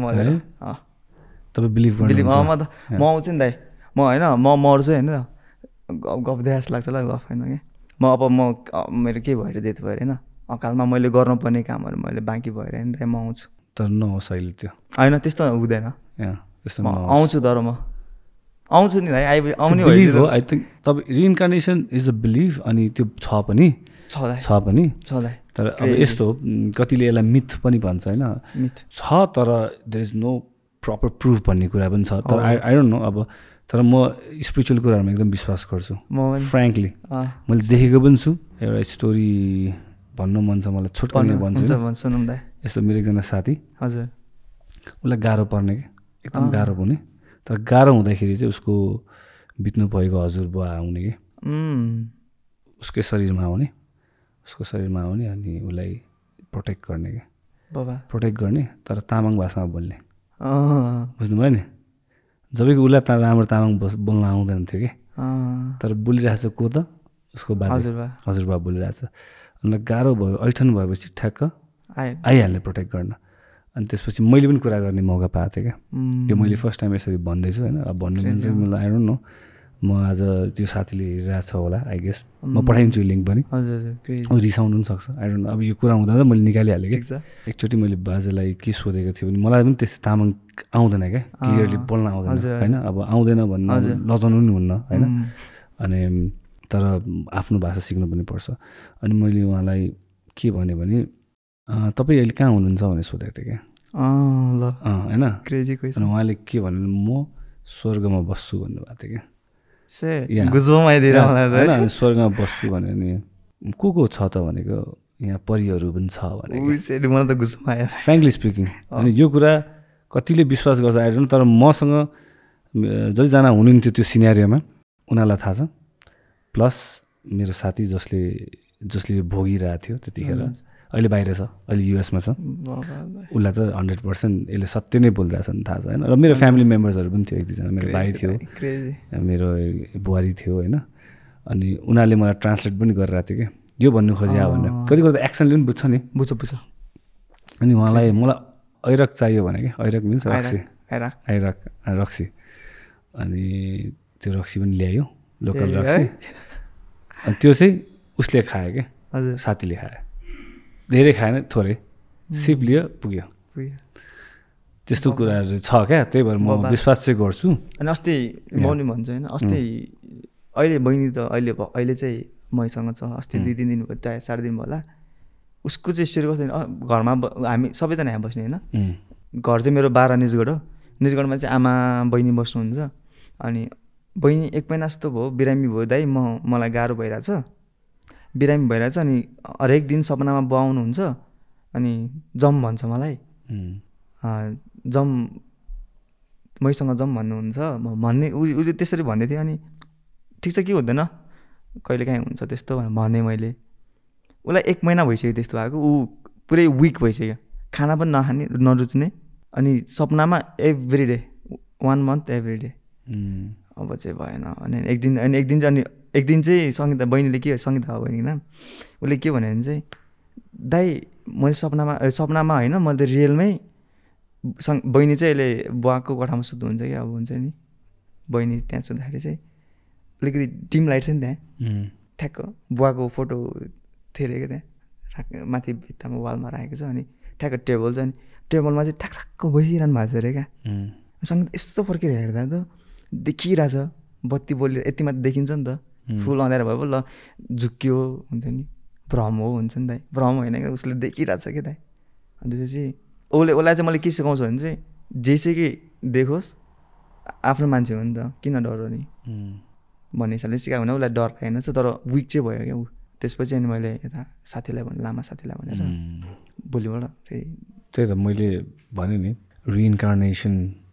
तपाईँ बिलिभ गर्नु म त म आउँछु नि दाइ म होइन म मर्छु होइन गफ गफ देखास लाग्छ ल गफ होइन क्या म अब म मेरो के भएर डेथ भएर होइन अकालमा मैले गर्नुपर्ने कामहरू मैले बाँकी भएर होइन दाइ म आउँछु तर नहोस् अहिले त्यो होइन त्यस्तो हुँदैन त्यस्तो म आउँछु तर म आउँछु नि भाइ आइ आउने बिलिभ हो आई थिङ्क तपाईँ रिइन्कार्नेसन इज अ बिलिभ अनि त्यो छ पनि छ दाइ छ पनि छ दाइ तर अब यस्तो हो कतिले यसलाई मिथ पनि भन्छ होइन मिथ छ तर there is no proper proof भन्ने कुरा पनि छ तर आई आई डोन्ट नो अब तर म स्पिरिचुअल कुराहरूमा एकदम विश्वास गर्छु फ्रेङ्कली मैले देखेको पनि छु एउटा स्टोरी भन्नु मन छ मलाई छुट्टै भन्छु यस्तो मेरो एकजना साथी हजुर उसलाई गाह्रो पर्ने क्या एकदम गाह्रो हुने तर गाह्रो हुँदाखेरि चाहिँ उसको बित्नु भएको हजुरबुवा आउने कि उसकै शरीरमा आउने उसको शरीरमा आउने अनि उसलाई प्रोटेक्ट गर्ने क्या बाबा प्रोटेक्ट गर्ने तर तामाङ भाषामा बोल्ने बुझ्नुभयो नि जब कि उसलाई त राम्रो तामाङ बोल्न आउँदैन थियो कि तर बोलिरहेछ को त उसको बाजे हजुरबा बोलिरहेछ अनि गाह्रो भयो ऐठन भएपछि ठ्याक्क आइहाल्ने प्रोटेक्ट गर्न अनि त्यसपछि मैले पनि कुरा गर्ने मौका पाएको थिएँ क्या यो मैले फर्स्ट टाइम यसरी भन्दैछु होइन अब भन्ने भने चाहिँ मलाई आई डोन्ट नो म आज त्यो साथीले हेरिरहेको छ होला आई गेस म पठाइदिन्छु लिङ्क पनि ऊ रिसाउनु पनि सक्छ आई डोन्ट नो अब यो कुरा हुँदा त मैले निकालिहालेँ कि एकचोटि मैले बाजेलाई के सोधेको थिएँ भने मलाई पनि त्यस्तो तामाङ आउँदैन क्या क्लियरली बोल्न आउँदैन होइन अब आउँदैन भन्नु लजाउनु पनि हुन्न होइन अनि तर आफ्नो भाषा सिक्नु पनि पर्छ अनि मैले उहाँलाई के भने भने तपाईँ अहिले कहाँ हुनुहुन्छ भनेर सोधेको थिएँ क्या ल होइन अनि उहाँले के भन्नु म स्वर्गमा बस्छु भन्नुभएको थियो क्या होइन स्वर्गमा बस्छु भने नि को को छ त भनेको यहाँ परिहरू पनि छ भने फ्रेङ्कली स्पिकिङ अनि यो कुरा कतिले विश्वास गर्छ आइडोन्ट तर मसँग जतिजना हुनुहुन्थ्यो त्यो सिनेरियोमा उनीहरूलाई थाहा छ प्लस मेरो साथी जसले जसले भोगिरहेको थियो त्यतिखेर अहिले बाहिर छ अहिले युएसमा छ उसलाई त हन्ड्रेड पर्सेन्ट यसले सत्य नै बोलिरहेछ नि थाहा छ होइन र मेरो फ्यामिली मेम्बर्सहरू पनि थियो एक दुईजना मेरो भाइ थियो मेरो बुहारी थियो होइन अनि उनीहरूले मलाई ट्रान्सलेट पनि गरिरहेको थियो कि यो भन्नु खोज्या भनेर कति कति एक्सनले पनि बुझ्छ नि बुझ्छ बुझ्छ अनि उहाँलाई मलाई ऐरक चाहियो भने क्या ऐरक मिन्स रक्सी ऐरक रक्सी अनि त्यो रक्सी पनि ल्यायो लोकल रक्सी अनि त्यो चाहिँ उसले खायो क्या साथीले खायो धेरै खाएन थोरै सिप लियो पुग्यो त्यस्तो कुराहरू छ क्या त्यही भएर म विश्वास चाहिँ गर्छु अनि अस्ति म नि भन्छु होइन अस्ति अहिले बहिनी त अहिले अहिले चाहिँ मैसँग छ अस्ति दुई तिन दिन भयो त्यहाँ साढे दिन भयो होला उसको चाहिँ स्टोरी कस्तो घरमा हामी सबैजना यहाँ बस्ने होइन घर चाहिँ मेरो बाह्र निजगढ हो निजगढमा चाहिँ आमा बहिनी बस्नुहुन्छ अनि बहिनी एक महिना जस्तो भयो बिरामी भयो दाइ म मलाई गाह्रो भइरहेछ बिरामी भइरहेछ अनि हरेक दिन सपनामा बुवा आउनुहुन्छ अनि जम भन्छ मलाई जम मैसँग जम भन्नुहुन्छ भन्ने उसले त्यसरी भन्दै थियो अनि ठिक छ के हुँदैन कहिले काहीँ हुन्छ त्यस्तो भने मैले उसलाई एक महिना भइसक्यो त्यस्तो भएको ऊ पुरै विक भइसक्यो खाना पनि नखाने नरुच्ने अनि सपनामा every day one month every day अब चाहिँ भएन अनि एक दिन अनि एक दिन चाहिँ अनि एक दिन चाहिँ सङ्गीता बहिनीले के सङ्गीता हो बहिनी नाम उसले के भन्यो भने चाहिँ दाइ मैले सपनामा सपनामा होइन मैले त रियलमै सङ् बहिनी चाहिँ अहिले बुवाको कोठामा सुत्नुहुन्छ क्या अब हुन्छ नि बहिनी त्यहाँ सुत्दाखेरि चाहिँ अलिकति डिम लाइट छ नि त्यहाँ ठ्याक्क बुवाको फोटो थियो अरे क्या त्यहाँ माथि भित्तामा वालमा राखेको छ अनि ठ्याक्क टेबल छ अनि टेबलमा चाहिँ ठ्याक ठ्याक्क बसिरहनु भएको छ अरे क्या सङ्गीत यस्तो फर्केर हेर्दा त देखिरहेछ बत्ती बोलेर यति माथि देखिन्छ नि त फुल अँध्यारो भयो ल झुक्कियो हुन्छ नि भ्रम हो हुन्छ नि दाइ भ्रम होइन क्या उसले देखिरहेछ क्या दाइ अनि त्यसपछि उसले उसलाई चाहिँ मैले के सिकाउँछु भने चाहिँ जेसुकै देखोस् आफ्नो मान्छे हो नि त किन डर नि भन्ने हिसाबले सिकायो भने उसलाई डर लागेन छ तर विक चाहिँ भयो क्या ऊ त्यसपछि अनि मैले यता साथीलाई भने लामा साथीलाई भनेर भोलिबाट फेरि त्यही त मैले भने नि रिइन्कार्नेसन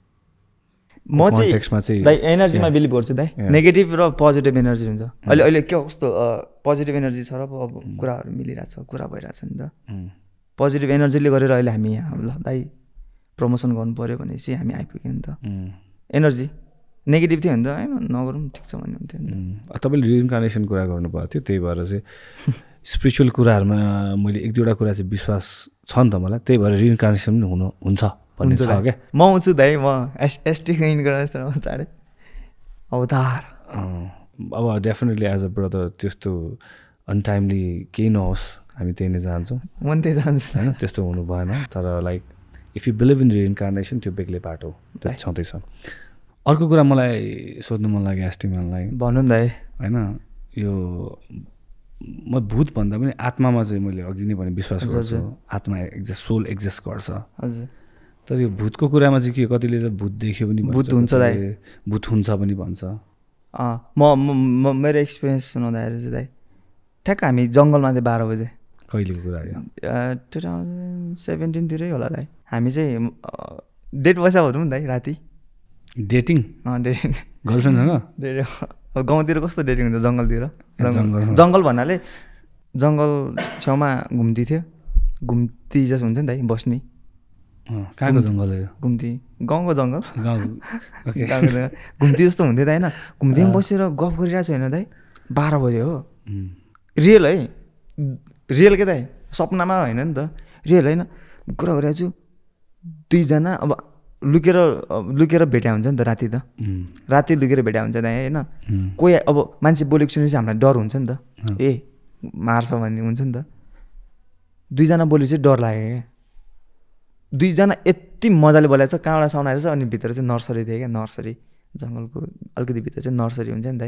म चाहिँ दाइ एनर्जीमा बिलिभ गर्छु दाइ नेगेटिभ र पोजिटिभ एनर्जी हुन्छ अहिले अहिले के कस्तो पोजिटिभ एनर्जी छ र अब कुराहरू मिलिरहेछ कुरा भइरहेछ नि त पोजिटिभ एनर्जीले गरेर अहिले हामी यहाँ ल दाइ प्रमोसन गर्नु पऱ्यो भनेपछि हामी आइपुग्यो नि त एनर्जी नेगेटिभ थियो नि त होइन नगरौँ ठिक छ भन्ने हुन्थ्यो नि तपाईँले रिइन्कार्नेसन कुरा गर्नुभएको थियो त्यही भएर चाहिँ स्पिरिचुअल कुराहरूमा मैले एक दुईवटा कुरा चाहिँ विश्वास छ नि त मलाई त्यही भएर रिइन्कार्नेसन पनि हुनु हुन्छ भन्ने छ क्या म आउँछु दाइ म एस एसटीको इन्कार्नेसन चाँडै अवतार अब डेफिनेटली एज अ ब्रदर त्यस्तो अनटाइमली केही नहोस् हामी त्यही नै चाहन्छौँ म त्यही चाहन्छु होइन त्यस्तो हुनु भएन तर like if you believe in reincarnation त्यो बेग्लै बाटो त्यो छँदैछ अर्को कुरा मलाई सोध्नु मन लाग्यो एस्टिमनलाई भन्नु नि दाइ होइन यो म भूत भन्दा पनि आत्मामा चाहिँ मैले अघि नै भने विश्वास गर्छु आत्मा एक्जिस्ट सोल एक्जिस्ट गर्छ हजुर तर यो भूतको कुरामा चाहिँ के कतिले चाहिँ भूत देख्यो पनि भूत हुन्छ दाइ भूत हुन्छ पनि भन्छ म म मेरो एक्सपिरियन्स सुनाउँदाखेरि चाहिँ दाइ ठ्याक्क हामी जङ्गलमा थियौँ बाह्र बजे कहिलेको कुरा यो टु थाउजन्ड सेभेन्टिनतिरै होला दाइ हामी चाहिँ डेट पैसा भनौँ नि दाइ राति डेटिङ डेटिङ गर्लफ्रेन्डसँग डेटिङ अब गाउँतिर कस्तो डेटिङ हुन्छ जङ्गलतिर जङ्गल भन्नाले जङ्गल छेउमा घुम्ती थियो घुम्ती जस्तो हुन्छ नि दाइ बस्ने कहाँको जङ्गल हो घुम्ती गाउँको जङ्गल गाउँ घुम्ती जस्तो हुन्थ्यो दाइ होइन घुम्तीमा बसेर गफ गरिरहेको छ होइन दाइ बाह्र बजे हो रियल है रियल के दाइ सपनामा होइन नि त रियल होइन कुरा गरिरहेको छु दुईजना अब लुकेर लुकेर भेट्या हुन्छ नि त राति त राति लुकेर भेट्या हुन्छ दाइ होइन कोही अब मान्छे बोलेको सुनेपछि हामीलाई डर हुन्छ नि त ए मार्छ भन्ने हुन्छ नि त दुईजना बोलेपछि डर लाग्यो क्या दुईजना यति मजाले बोलाएको छ कहाँबाट साउन्ड आएछ अनि भित्र चाहिँ नर्सरी थियो क्या नर्सरी जङ्गलको अलिकति भित्र चाहिँ नर्सरी हुन्छ नि दाइ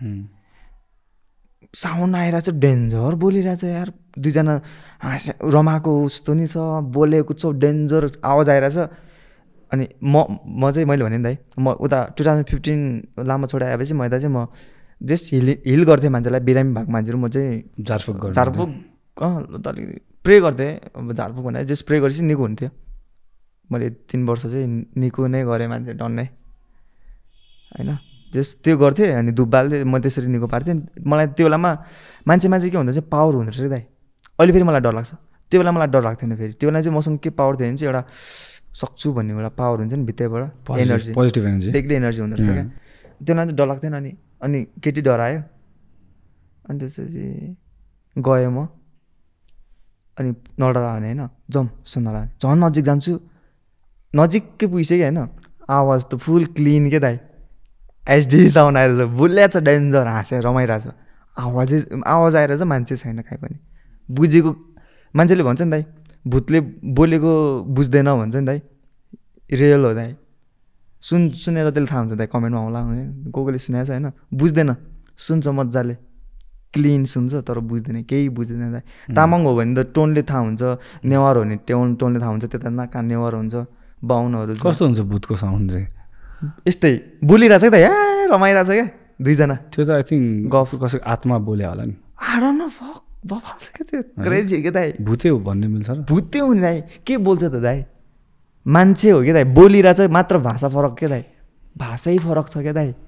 साउन्ड आइरहेको छ डेन्जर बोलिरहेछ यार दुईजना हाँस रमाएको जस्तो नि छ बोलेको छ डेन्जर आवाज आइरहेछ अनि म म चाहिँ मैले भने नि दाइ म उता टु थाउजन्ड फिफ्टिन लामा छोडा आएपछि म यता चाहिँ म जस्ट हिल हिल गर्थेँ मान्छेलाई बिरामी भएको मान्छेहरू म चाहिँ झारफुक झारफुक अँ अलिक प्रे गर्थेँ अब झारफुक भने जस्ट प्रे गरेपछि निको हुन्थ्यो मैले तिन वर्ष चाहिँ निको नै गरेँ मान्छे डन्नै होइन जस्ट त्यो गर्थेँ अनि धुप बाल्थेँ म त्यसरी निको पार्थेँ मलाई त्यो बेलामा मान्छेमा चाहिँ के हुँदो चाहिँ पावर हुँदो रहेछ दाइ अहिले फेरि मलाई डर लाग्छ त्यो बेला मलाई डर लाग्थेन फेरि त्यो बेला चाहिँ मसँग के पावर थियो भने चाहिँ एउटा सक्छु भन्ने एउटा पावर हुन्छ नि भित्रैबाट एनर्जी पोजिटिभ एनर्जी बेग्लै एनर्जी हुँदो रहेछ क्या त्यो बेला चाहिँ डर लाग्थेन अनि अनि केटी डरायो अनि त्यसपछि गएँ म अनि नडरा भने होइन जम सुन्नला झन् नजिक जान्छु नजिकै पुगिसक्यो होइन आवाज त फुल क्लिन के दाइ एचडी साउन्ड आएर छ बुल्याएको छ डेन्जर हाँसेर रमाइरहेछ आवाजै आवाज आएर चाहिँ मान्छे छैन काहीँ पनि बुझेको मान्छेले भन्छ नि दाइ भूतले बोलेको बुझ्दैन भन्छ नि दाइ रियल हो दाइ सुन सुने त त्यसले थाहा हुन्छ दाइ कमेन्टमा आउला को कोले सुनेको छ होइन बुझ्दैन सुन्छ मजाले क्लिन सुन्छ तर बुझ्दैन केही बुझ्दैन दाइ तामाङ हो भने त टोनले थाहा हुन्छ नेवार हो भने टोन टोनले थाहा हुन्छ त्यता न कहाँ नेवार हुन्छ बाहुनहरू कस्तो हुन्छ भूतको साउन्ड चाहिँ यस्तै बोलिरहेछ क्या त ए रमाइरहेछ क्या दुईजना त्यो त आई थिङ्क गफ कसैको आत्मा बोल्यो होला नि आडो न फक बफाल्छ क्या त्यो क्रेजी हो क्या दाइ भूतै हो भन्ने मिल्छ र भूतै हो नि दाइ के बोल्छ त दाइ मान्छे हो क्या दाइ बोलिरहेछ मात्र भाषा फरक क्या दाइ भाषै फरक छ क्या दाइ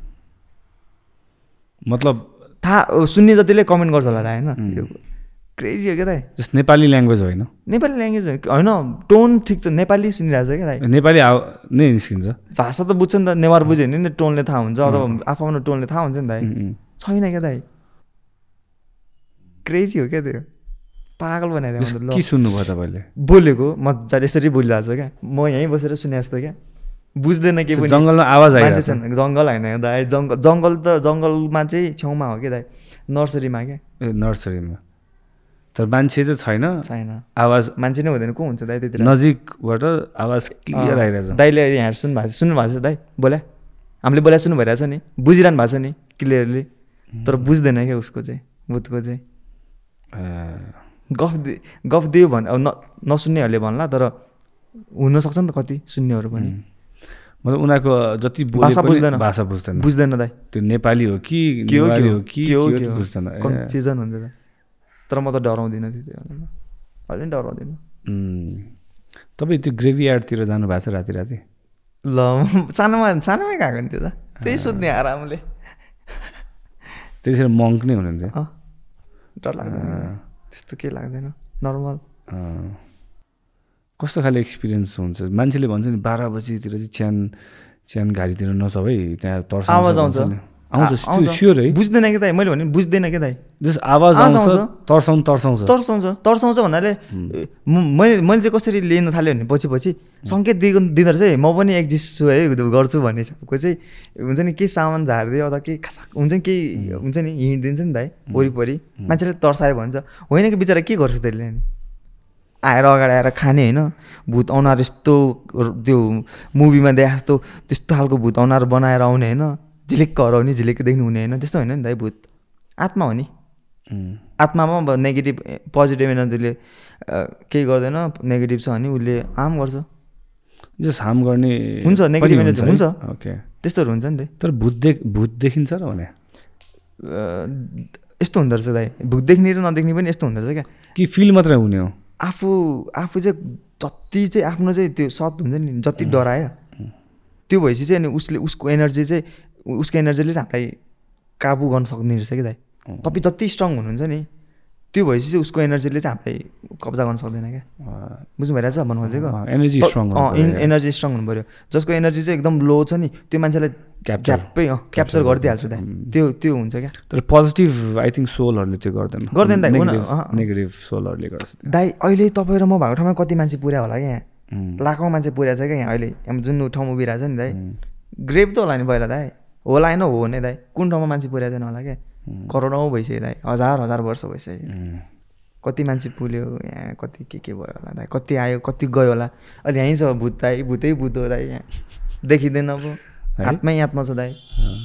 मतलब थाहा सुन्ने जतिले कमेन्ट गर्छ होला दाइ होइन क्रेजी हो क्या दाइ जस्ट नेपाली ल्याङ्ग्वेज होइन नेपाली ल्याङ्ग्वेज होइन टोन ठिक छ नेपाली सुनिरहेछ क्या दाइ नेपाली आव नै निस्किन्छ भाषा त बुझ्छ नि त नेवार बुझ्यो भने नि टोनले थाहा हुन्छ अथवा आफ्नो टोनले थाहा हुन्छ नि दाइ छैन क्या दाइ क्रेजी हो क्या त्यो पागल बनाइदियो के सुन्नुभयो तपाईँले बोलेको मजाले यसरी बोलिरहेछ क्या म यहीँ बसेर सुने जस्तो क्या बुझ्दैन के पनि जङ्गलमा आवाज मान्छे छैन जङ्गल होइन दाइ जङ्गल जङ्गल त जङ्गलमा चाहिँ छेउमा हो क्या दाइ नर्सरीमा क्या ए नर्सरीमा तर मान्छे चाहिँ छैन छैन आवाज मान्छे नै हुँदैन को हुन्छ दाइ त्यति नजिकबाट आवाज क्लियर आइरहेछ दाइले यहाँ सुन्नु भएको छ सुन्नु भएको छ दाइ बोल्या हामीले बोल्या सुन्नु भइरहेछ नि बुझिरहनु भएको छ नि क्लियरली तर बुझ्दैन क्या उसको चाहिँ भूतको चाहिँ गफ दि गफ दियो भने अब न नसुन्नेहरूले भन्ला तर हुनसक्छ नि त कति सुन्नेहरू पनि मतलब उनीहरूको जति भाषा बुझ्दैन भाषा बुझ्दैन बुझ्दैन दाइ त्यो नेपाली हो कि नेवारी हो कि बुझ्दैन कन्फ्युजन हुन्छ दाइ तर म त डराउँदिनँ त्यो अहिले पनि डराउँदिनँ तपाईँ त्यो ग्रेभयार्डतिर जानु भएको छ राति राति ल सानोमा सानोमै गएको नि त्यो त त्यही सोध्ने आरामले त्यतिखेर मङ्क नै हुनुहुन्थ्यो डर लाग्दैन त्यस्तो केही लाग्दैन नर्मल कस्तो खाले एक्सपिरियन्स हुन्छ मान्छेले भन्छ नि बाह्र बजीतिर चाहिँ च्यान च्यान गाडीतिर नजाऊ है त्यहाँ तर्स आवाज आउँछ आउँछ स्योर है बुझ्दैन कि दाइ मैले भने बुझ्दैन कि दाइ जस्ट आवाज आउँछ तर्साउनु तर्साउँछ तर्साउँछ तर्साउँछ भन्नाले मैले मैले चाहिँ कसरी लिन थाल्यो भने पछि पछि सङ्केत दिएको दिँदो रहेछ म पनि एक्जिस्ट छु है गर्छु भन्ने हिसाबको चाहिँ हुन्छ नि केही सामान झारिदियो अथवा केही हुन्छ नि केही हुन्छ नि हिँडिदिन्छ नि दाइ वरिपरि मान्छेले तर्सायो भन्छ होइन कि बिचरा के गर्छ त्यसले नि आएर अगाडि आएर खाने होइन भूत अनुहार यस्तो त्यो मुभीमा देखा जस्तो त्यस्तो खालको भूत अनुहार बनाएर आउने होइन झिलिक्क हराउने झिलिक्क देख्नु हुने होइन त्यस्तो होइन नि दाइ भूत आत्मा हो नि आत्मामा अब नेगेटिभ पोजिटिभ एनर्जीले केही गर्दैन नेगेटिभ छ भने उसले हार्म गर्छ जस्ट हार्म गर्ने हुन्छ नेगेटिभ एनर्जी हुन्छ ओके त्यस्तोहरू हुन्छ नि त तर भूत देख भूत देखिन्छ र भने यस्तो हुँदो रहेछ दाइ भूत देख्ने र नदेख्ने पनि यस्तो हुँदो रहेछ क्या कि फिल मात्रै हुने हो आफू आफू चाहिँ जति चाहिँ आफ्नो चाहिँ त्यो सत हुन्छ नि जति डरायो त्यो भएपछि चाहिँ अनि उसले उसको एनर्जी चाहिँ उसको एनर्जीले चाहिँ हामीलाई काबु गर्न सक्ने रहेछ कि दाइ तपाईँ जति स्ट्रङ हुनुहुन्छ नि त्यो भएपछि चाहिँ उसको एनर्जीले चाहिँ हामीलाई कब्जा गर्न सक्दैन क्या बुझ्नु भइरहेछ भन्नु खोजेको एनर्जी स्ट्रङ एनर्जी स्ट्रङ हुनु पऱ्यो जसको एनर्जी चाहिँ एकदम लो छ नि त्यो मान्छेलाई झ्याप्पै क्याप्चर गरिदिइहाल्छ दाइ त्यो त्यो हुन्छ क्या तर पोजिटिभ आई थिङ्क सोलहरूले त्यो गर्दैन गर्दैन दाइ नेगेटिभ सोलहरूले गर्छ दाइ अहिले तपाईँ र म भएको ठाउँमा कति मान्छे पुर्या होला क्या यहाँ लाखौँ मान्छे पुर्या छ क्या यहाँ अहिले जुन ठाउँ उभिरहेको छ नि दाइ ग्रेभ त होला नि पहिला दाइ होला होइन हो नि दाइ कुन ठाउँमा मान्छे पुर्या छैन होला क्या करोडौँ भइसक्यो दाइ हजार हजार वर्ष भइसक्यो कति मान्छे पुल्यो यहाँ कति के के भयो होला दाइ कति आयो कति गयो होला अहिले यहीँ छ भूत दाइ भूतै भूत हो दाइ यहाँ देखिँदैन अब आत्मै आत्मा छ दाइ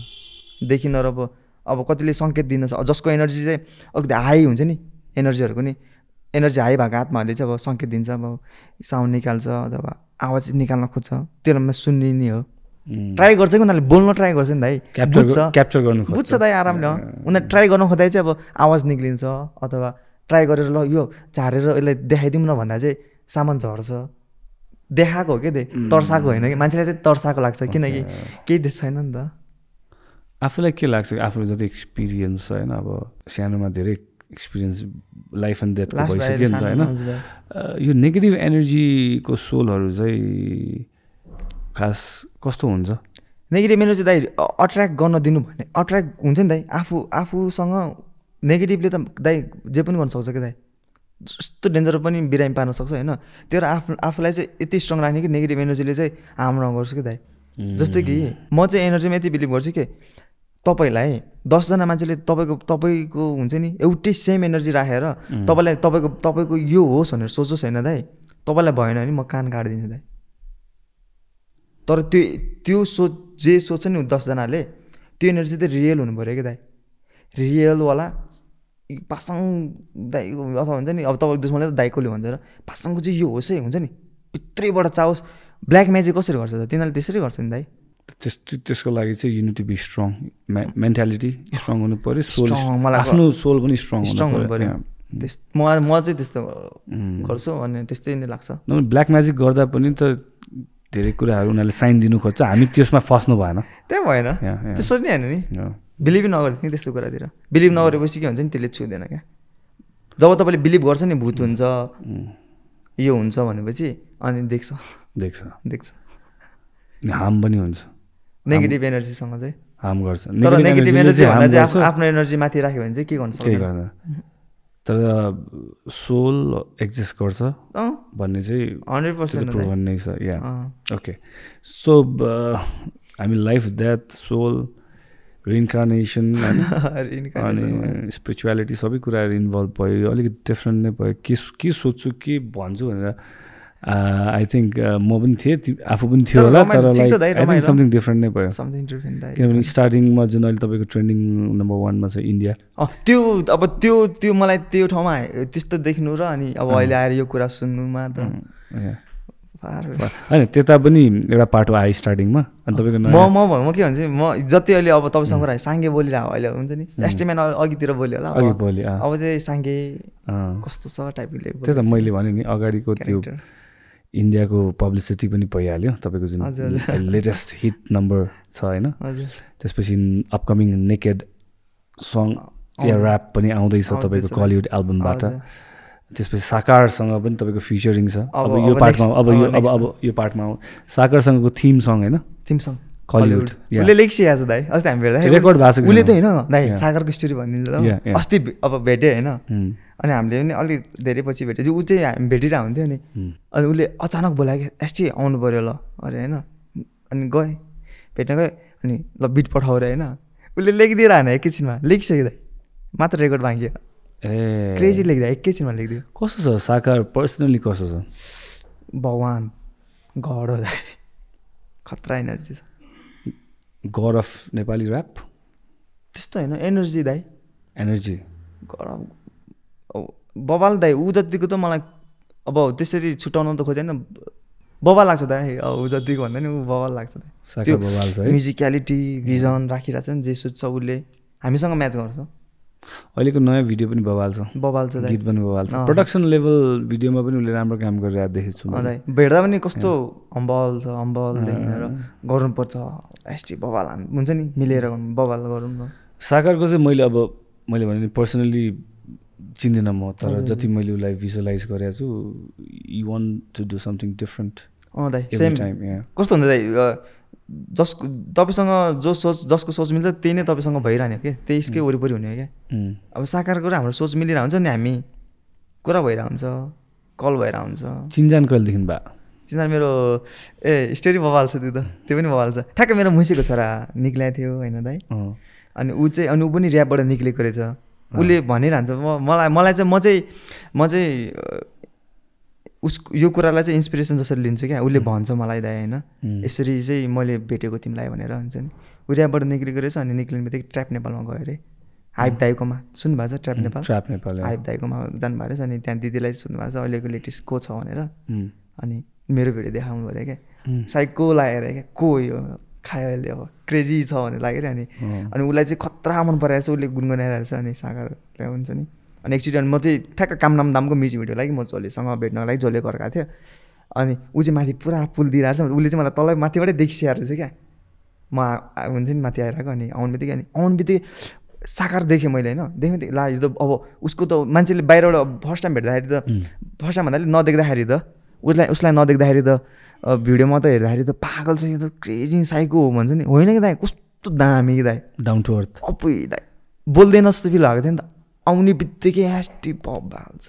देखिन र अब अब कतिले सङ्केत दिन छ जसको एनर्जी चाहिँ अलिकति हाई हुन्छ नि एनर्जीहरूको नि एनर्जी हाई भएको आत्माहरूले चाहिँ अब सङ्केत दिन्छ अब साउन्ड निकाल्छ अथवा आवाज निकाल्न खोज्छ त्यो बेलामा सुन्ने नि हो ट्राई गर्छ कि उनीहरूले बोल्न ट्राई गर्छ नि दाइ बुझ्छ क्याप्चर गर्नु बुझ्छ दाइ आरामले उनीहरूले ट्राई गर्नु खोज्दा चाहिँ अब आवाज निक्लिन्छ अथवा ट्राई गरेर ल यो झारेर यसलाई देखाइदिउँ न भन्दा चाहिँ सामान झर्छ देखाएको हो क्या दे तर्साएको होइन कि मान्छेलाई चाहिँ तर्साएको लाग्छ किनकि केही देश छैन नि त आफूलाई के लाग्छ आफूले जति एक्सपिरियन्स छ होइन अब सानोमा धेरै एक्सपिरियन्स लाइफ एन्ड डेथ भइसक्यो नि त होइन यो नेगेटिभ एनर्जीको सोलहरू चाहिँ खास कस्तो हुन्छ नेगेटिभ एनर्जी दाइ अट्र्याक्ट गर्न दिनु भने अट्र्याक्ट हुन्छ नि दाइ आफू आफूसँग नेगेटिभले त दाइ जे पनि गर्न सक्छ क्या दाइ जस्तो डेन्जर पनि बिरामी पार्न सक्छ होइन त्यो आफू आफूलाई चाहिँ यति स्ट्रङ राख्ने कि नेगेटिभ एनर्जीले चाहिँ हार्म नगर्छ कि दाइ जस्तै कि म चाहिँ एनर्जीमा यति बिलिभ गर्छु कि तपाईँलाई दसजना मान्छेले तपाईँको तपाईँको हुन्छ नि एउटै सेम एनर्जी राखेर तपाईँलाई तपाईँको तपाईँको यो होस् भनेर सोचोस् होइन दाइ तपाईँलाई भएन भने म कान काटिदिन्छु दाइ तर त्यो त्यो सोच जे सोच्छ नि दसजनाले त्यो एनर्जी चाहिँ रियल हुनु पऱ्यो कि दाइ रियलवाला पासाङ दाइको अथवा हुन्छ नि अब तपाईँको दुश्मनले त दाइकोले भन्छ र पासाङको चाहिँ यो होस् है हुन्छ नि भित्रैबाट चाहोस् ब्ल्याक म्याजिक कसरी गर्छ त तिनीहरूले त्यसरी गर्छ नि दाइ त्यस्तो त्यसको लागि चाहिँ unity be strong mentality strong हुनु पऱ्यो सोल आफ्नो सोल पनि स्ट्रङ स्ट्रङ हुनु पऱ्यो त्यस मलाई म चाहिँ त्यस्तो गर्छु अनि त्यस्तै नै लाग्छ ब्ल्याक म्याजिक गर्दा पनि त धेरै कुराहरू उनीहरूले साइन दिनु खोज्छ हामी त्यसमा फस्नु भएन त्यही भएन त्यो सोच्ने होइन नि बिलिभ नगर्दैन त्यस्तो कुरातिर बिलिभ नगरेपछि के हुन्छ नि त्यसले छुँदैन क्या जब तपाईँले बिलिभ गर्छ नि भूत हुन्छ यो हुन्छ भनेपछि अनि देख्छ देख्छ देख्छ अनि हार्म पनि हुन्छ नेगेटिभ एनर्जीसँग चाहिँ हार्म गर्छ तर नेगेटिभ एनर्जी भन्दा चाहिँ आफ्नो एनर्जी माथि राख्यो भने चाहिँ के गर्नु सक्दैन तर सोल एक्जिस्ट गर्छ भन्ने चाहिँ हन्ड्रेड पर्सेन्ट प्रुभन नै छ या ओके सो हामी लाइफ डेथ सोल रिइन्कार्नेसन अनि स्पिरिचुअलिटी सबै कुराहरू इन्भल्भ भयो अलिकति डिफ्रेन्ट नै भयो के के सोध्छु के भन्छु भनेर आई थिङ्क म पनि थिएँ आफू पनि थियो होला तर लाइक समथिङ डिफ्रेन्ट नै भयो किनभने स्टार्टिङमा जुन अहिले तपाईँको ट्रेन्डिङ नम्बर वानमा छ इन्डिया त्यो अब त्यो त्यो मलाई त्यो ठाउँमा त्यस्तो देख्नु र अनि अब अहिले आएर यो कुरा सुन्नुमा त होइन त्यता पनि एउटा पार्ट हो आयो स्टार्टिङमा अनि तपाईँको म म म के भन्छ म जति अहिले अब तपाईँसँग कुरा साङ्गे बोलिरहेको अहिले हुन्छ नि एस्टिमेन अघितिर बोल्यो होला अघि बोल्यो अब चाहिँ साङ्गे कस्तो छ टाइपले त्यही त मैले भने नि अगाडिको त्यो इन्डियाको पब्लिसिटी पनि भइहाल्यो तपाईँको जुन लेटेस्ट हिट नम्बर छ होइन त्यसपछि अपकमिङ नेकेड सङ या ऱ्याप पनि आउँदैछ तपाईँको कलिउड एल्बमबाट त्यसपछि साकारसँग पनि तपाईँको फिचरिङ छ अब यो पार्टमा अब यो अब अब यो पार्टमा साकारसँगको थिम सङ होइन थिम सङ कलिउड उसले लेखिसकेको छ दाइ अस्ति हामी भेट्दा रेकर्ड भएको छ उसले त होइन दाइ सागरको स्टोरी भनिदिन्छ अस्ति अब भेट्यो होइन अनि हामीले पनि अलिक धेरै पछि भेट्यो ऊ चाहिँ हामी भेटिरहेको हुन्थ्यो नि अनि उसले अचानक बोलायो कि एसटी आउनु पऱ्यो ल अरे होइन अनि गएँ भेट्न गएँ अनि ल बिट पठाउ अरे होइन उसले लेखिदिएर होइन एकैछिनमा लेखिसक्यो दाइ मात्र रेकर्ड बाँकी ए क्रेजी लेख्दा एकैछिनमा लेखिदियो। कस्तो छ साकार पर्सनली कस्तो छ? भगवान गड हो दाइ, खतरा एनर्जी छ। गड अफ नेपाली ऱ्याप त्यस्तो होइन, एनर्जी दाइ, एनर्जी गड अफ बबाल दाइ। ऊ जतिको त मलाई अब त्यसरी छुट्याउनु त खोजेन, बबाल लाग्छ दाइ। ऊ जतिको भन्दा नि ऊ बबाल लाग्छ दाइ। साकार बबाल छ है। म्युजिकलिटी भिजन राखिरहेछ नि, जे सोध्छ उसले हामीसँग म्याच गर्छ। अहिलेको नयाँ भिडियो पनि बबाल छ, बबाल छ दाइ, गीत पनि बबाल छ। प्रोडक्सन लेभल भिडियोमा पनि उसले राम्रो काम गरिरहेको देखेको छु दाइ। भेट्दा पनि कस्तो हम्बल छ, हम्बलदेखि लिएर गर्नुपर्छ एसटी बबाल हुन्छ नि, मिलेर गर्नु बबाल गरौँ न। साकारको चाहिँ मैले अब मैले भने पर्सनली चिन्दिनँ म, तर जति मैले उसलाई भिजुअलाइज गरेको छु, you want to do something different. अँ दाइ सेम टाइम कस्तो हुन्छ दाइ, जसको तपाईँसँग जो सोच जसको सोच मिल्छ त्यही नै तपाईँसँग भइरहने हो क्या, त्यसकै वरिपरि हुने हो क्या। अब साकारको र हाम्रो सोच मिलिरहेको हुन्छ नि, हामी कुरा भइरहेको हुन्छ, कल भइरहेको हुन्छ। चिन्जान कहिलेदेखि बा? चिन्जान मेरो ए स्टोरी बबाल छ त्यो त, त्यो पनि बबाल छ। ठ्याक्कै मेरो मुसीको छोरा निक्लिएको थियो होइन दाइ, अनि ऊ चाहिँ अनि ऊ पनि ऱ्यापबाट निक्लेको रहेछ। उसले भनिरहन्छ म मलाई मलाई चाहिँ म चाहिँ म चाहिँ उसको यो कुरालाई चाहिँ इन्सपिरेसन जसरी लिन्छु क्या। उसले भन्छ मलाई दाइ होइन, यसरी चाहिँ मैले भेटेको तिमीलाई भनेर हुन्छ नि। ऊ ऱ्यापबाट निक्लेको रहेछ, अनि निक्लिने बित्तिकै ट्र्याप नेपालमा गयो अरे, हाइप दाइकोमा। सुन्नुभएको छ trap Nepal? Trap Nepal hype दाइकोमा जानुभएको रहेछ, अनि त्यहाँ दिदीलाई सुन्नुभएको छ अहिलेको लेटेस्ट को छ भनेर, अनि मेरो भिडियो देखाउनु पऱ्यो क्या। साइको लागेर क्या, को यो खायो अहिले अब क्रेजी छ भनेर लाग्यो अरे। अनि अनि उसलाई चाहिँ खतरा मन पराएर चाहिँ उसले गुनगुनाइरहेको रहेछ। अनि सागरलाई हुन्छ नि, अनि एकचोटि अनि म चाहिँ ठ्याक्क काम नाम दामको म्युजिक भिडियो लागि म झोलेसँग भेट्नको लागि झोले गएको थियो। अनि ऊ चाहिँ माथि पुरा पुल दिइरहेको छ, उसले चाहिँ मलाई तल माथिबाटै देखिसकेको रहेछ क्या। म हुन्छ नि माथि आइरहेको, अनि आउनु बित्तिकै अनि आउनु बित्तिकै साकार देखेँ मैले होइन। देखेँ बित्तिकै ला यो त अब उसको त मान्छेले बाहिरबाट फर्स्ट टाइम भेट्दाखेरि त फर्स्ट टाइम भन्दाखेरि नदेख्दाखेरि त उसलाई उसलाई नदेख्दाखेरि त भिडियोमा त हेर्दाखेरि त पागल छ यो त क्रेजी साइको हो भन्छ नि। होइन कि दाइ, कस्तो दामी कि दाइ, डाउन टु अर्थ। अपुई दाइ बोल्दैन जस्तो फिल भएको थियो नि त। आउने बित्तिकै एसटी पप हाल्छ,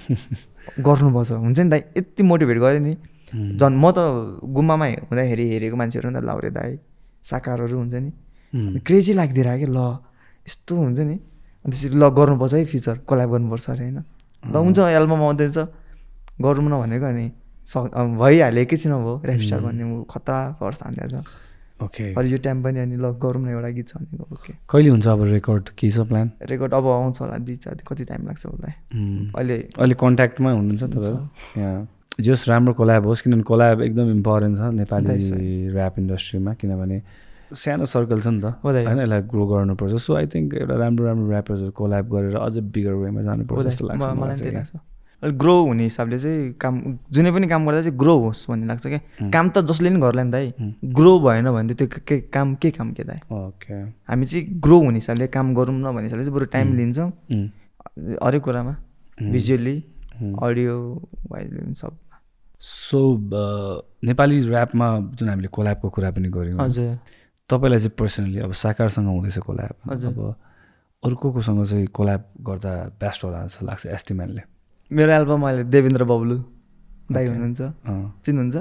गर्नुपर्छ हुन्छ नि दाइ। यति मोटिभेट गरेँ नि झन्। म त गुम्बामा हुँदाखेरि हेरेको मान्छेहरू नि त लाउरे दाइ साकारहरू हुन्छ नि, क्रेजी लागिदिरहेको क्या। ल यस्तो हुन्छ नि, अनि त्यसरी ल गर्नुपर्छ है, फिचर कोल्याब गर्नुपर्छ अरे होइन। ल हुन्छ एल्बम आउँदैछ गरौँ न भनेको, अनि स भइहाल्यो एकैछिन भयो ऱ्याप स्टार भन्ने खतरा फर्स्ट हान्दैछ। ओके अहिले यो टाइम पनि अनि ल गरौँ न एउटा गीत छ भनेको। ओके कहिले हुन्छ अब रेकर्ड, के छ प्लान? रेकर्ड अब आउँछ होला, दिन्छ कति टाइम लाग्छ उसलाई। अहिले अहिले कन्ट्याक्टमा हुनुहुन्छ तपाईँहरू? यहाँ जस राम्रो कोल्याब होस्, किनभने कोल्याब एकदम इम्पोर्टेन्ट छ नेपाली ऱ्याप इन्डस्ट्रीमा, किनभने सानो सर्कल छ नि त होइन, यसलाई ग्रो गर्नुपर्छ। सो आई थिङ्क एउटा राम्रो राम्रो ऱ्यापर्सहरू कोल्याब गरेर अझ बिगर वेमा जानुपर्छ जस्तो लाग्छ मलाई लाग्छ। अलिक ग्रो हुने हिसाबले चाहिँ काम जुनै पनि काम गर्दा चाहिँ ग्रो होस् भन्ने लाग्छ क्या। काम त जसले पनि गर्ला नि दाइ, ग्रो भएन भने त्यो के काम के काम के दाइ। ओके हामी चाहिँ ग्रो हुने हिसाबले काम गरौँ न भन्ने हिसाबले चाहिँ बरु टाइम लिन्छौँ हरेक कुरामा, भिजुअली अडियो वाइज सब। सो नेपाली ऱ्यापमा जुन हामीले कोल्याबको कुरा पनि गऱ्यौँ, हजुर तपाईँलाई चाहिँ पर्सनली अब साकारसँग हुँदैछ कोल्याब, अब अरू को कोसँग चाहिँ कोल्याब गर्दा बेस्ट होला जस्तो लाग्छ एस्टिम्यानले? मेरो एल्बम अहिले देवेन्द्र बब्लु दाइ हुनुहुन्छ, चिन्नुहुन्छ?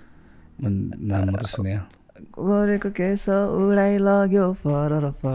नाम मात्र सुने। गरेको केस उडाइ लग्यो फर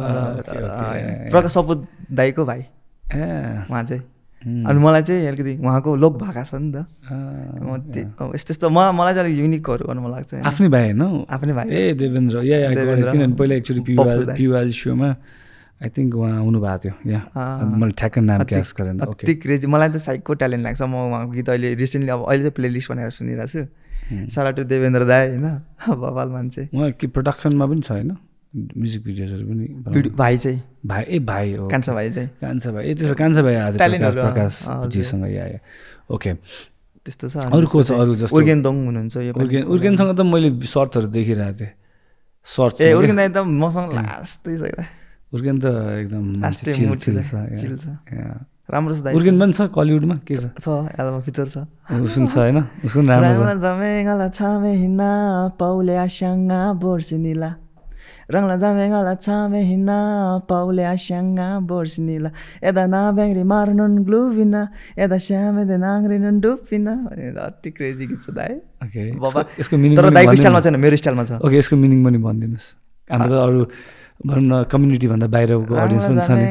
फर, प्रकाश सपुत दाइको भाइ उहाँ चाहिँ। अनि मलाई चाहिँ अलिकति उहाँको लोक भाका छ नि त, यस्तो यस्तो म मलाई चाहिँ अलिक युनिकहरू गर्नु मन लाग्छ। आफ्नै भाइ होइन? आफ्नै भाइ ए देवेन्द्र, या किनभने पहिला एक्चुअली पिवाइल पिवाइल सोमा आई थिङ्क उहाँ आउनु भएको थियो यहाँ, मैले ठ्याक्क नाम क्यास गरेन। अति क्रेजी, मलाई त साइकको ट्यालेन्ट लाग्छ। म उहाँको गीत अहिले रिसेन्टली अब अहिले चाहिँ प्लेलिस्ट बनाएर सुनिरहेको छु। सारा टु देवेन्द्र दाई होइन, बबाल मान्छे। उहाँ कि प्रोडक्सनमा पनि छ होइन, म्युजिक भिडियोजहरू पनि भाइ चाहिँ भाइ ए भाइ हो कान्छा भाइ चाहिँ कान्छा भाइ ए त्यसो कान्छा भाइ आज प्रकाशजीसँग या ओके त्यस्तो छ। अरू को छ? अरू जस्तो उर्गेन दोङ हुनुहुन्छ, यो उर्गेन उर्गेनसँग त मैले सर्टहरू देखिरहेको थिएँ, सर्ट। ए उर्गेन दाइ त मसँग लास्टै छ, उर्गेन त एकदम चिल छ, राम्रो छ दाइ। उर्गेन पनि छ कलिउडमा, के छ छ एल्बम फिचर छ, सुन्छ होइन उसको राम्रो छ। जामेगाला छामे हिना पाउले आस्याङ्गा बोर्सिनीला, रङला जामेगाला छामे हिना पाउले आस्याङ्गा बोर्सिनीला, यदा नाब्याङ्री मार्नुन ग्लुबिना, यदा श्यामे दे नाङ्ग्रिनुन डुबिना। अति क्रेजी गीत छ दाइ। ओके बाबा यसको मिनिङ तर दाइको स्टाइलमा छैन, मेरो स्टाइलमा छ। ओके यसको मिनिङ पनि भनिदिनुहोस्, हाम्रो त अरू भनौँ न कम्युनिटीभन्दा बाहिरको अडियन्स पनि छ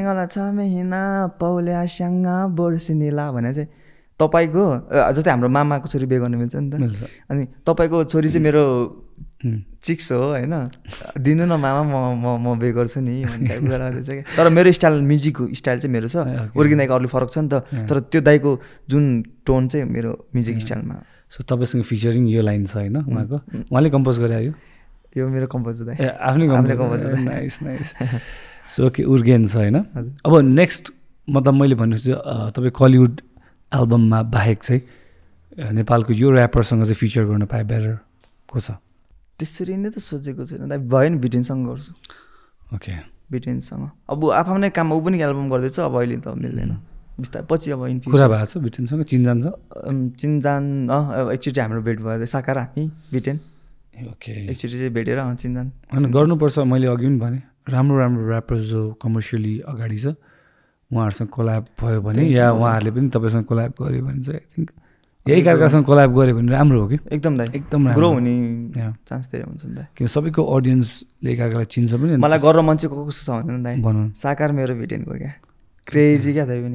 भने चाहिँ तपाईँको जस्तै हाम्रो मामाको छोरी बिहे गर्नु मिल्छ नि त, अनि तपाईँको छोरी चाहिँ मेरो चिक्स हो होइन, दिनु न मामा म म म बिहे गर्छु नि भन्ने चाहिँ। तर मेरो स्टाइल म्युजिकको स्टाइल चाहिँ मेरो छ, उर्किन दाइको अरूले फरक छ नि त, तर त्यो दाइको जुन टोन चाहिँ मेरो म्युजिक स्टाइलमा। सो तपाईँसँग फिचरिङ यो लाइन छ होइन उहाँको, उहाँले कम्पोज गरायो? यो मेरो कम्पोज दाइ, आफ्नै कम्पोज। Nice nice. सो के उर्गेन छ होइन। अब नेक्स्ट मतलब मैले भन्नु तपाईँ कलिउड एल्बममा बाहेक चाहिँ नेपालको यो ऱ्यापरसँग चाहिँ फिचर गर्न पाए बेटर को छ? त्यसरी नै त सोचेको छैन दाइ, भयो नि बिटेनसँग गर्छु। ओके, बिटेनसँग अब आफ्नै काममा ऊ पनि एल्बम गर्दैछ, अब अहिले त मिल्दैन बिस्तारै, पछि अब इन कुरा भएको छ बिटेनसँग, चिनजान छ? चिनजान अँ एकचोटि हाम्रो भेट भयो साकार हामी बिटेन। ओके, एकचोटि चाहिँ भेटेर अँ चिनजान होइन गर्नुपर्छ। मैले अघि पनि भने राम्रो राम्रो ऱ्यापर्स जो कमर्सियली अगाडि छ उहाँहरूसँग कोल्याब भयो भने, या उहाँहरूले पनि तपाईँसँग कोल्याब गऱ्यो भने चाहिँ आई थिङ्क यही कारकारसँग कोल्याब गऱ्यो भने राम्रो हो कि एकदम दाइ, एकदम ग्रो हुने चान्स त्यही हुन्छ नि दाइ, किन सबैको अडियन्सले एकाअर्कालाई चिन्छ पनि। मलाई गरेर मान्छे को कस्तो छ भने दाइ भनौँ साकार मेरो भिटेनको क्या क्रेजी क्या दाइ पनि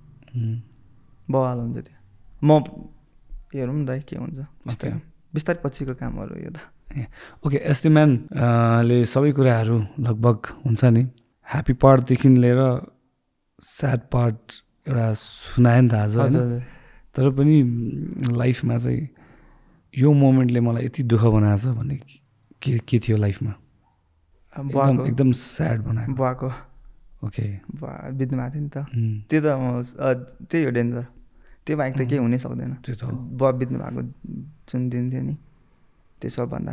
बवाल हुन्छ त्यो। म हेरौँ न दाइ के हुन्छ बिस्तारै बिस्तारै पछिको कामहरू यो त। ओके, एस्टिम्यान ले सबै कुराहरू लगभग हुन्छ नि, ह्याप्पी पार्टदेखि लिएर स्याड पार्ट एउटा सुनायो नि त आज, तर पनि लाइफमा चाहिँ यो मोमेन्टले मलाई यति दुःख बनाएको छ भन्ने के के थियो लाइफमा? एकदम एकदम स्याड बनायो बुवाको। ओके, बुवा बित्नु भएको थियो नि त, त्यो त त्यही हो डेन्जर, त्यो बाहेक त केही हुनै सक्दैन। त्यो त बुवा बित्नु भएको जुन दिन थियो नि त्यो सबभन्दा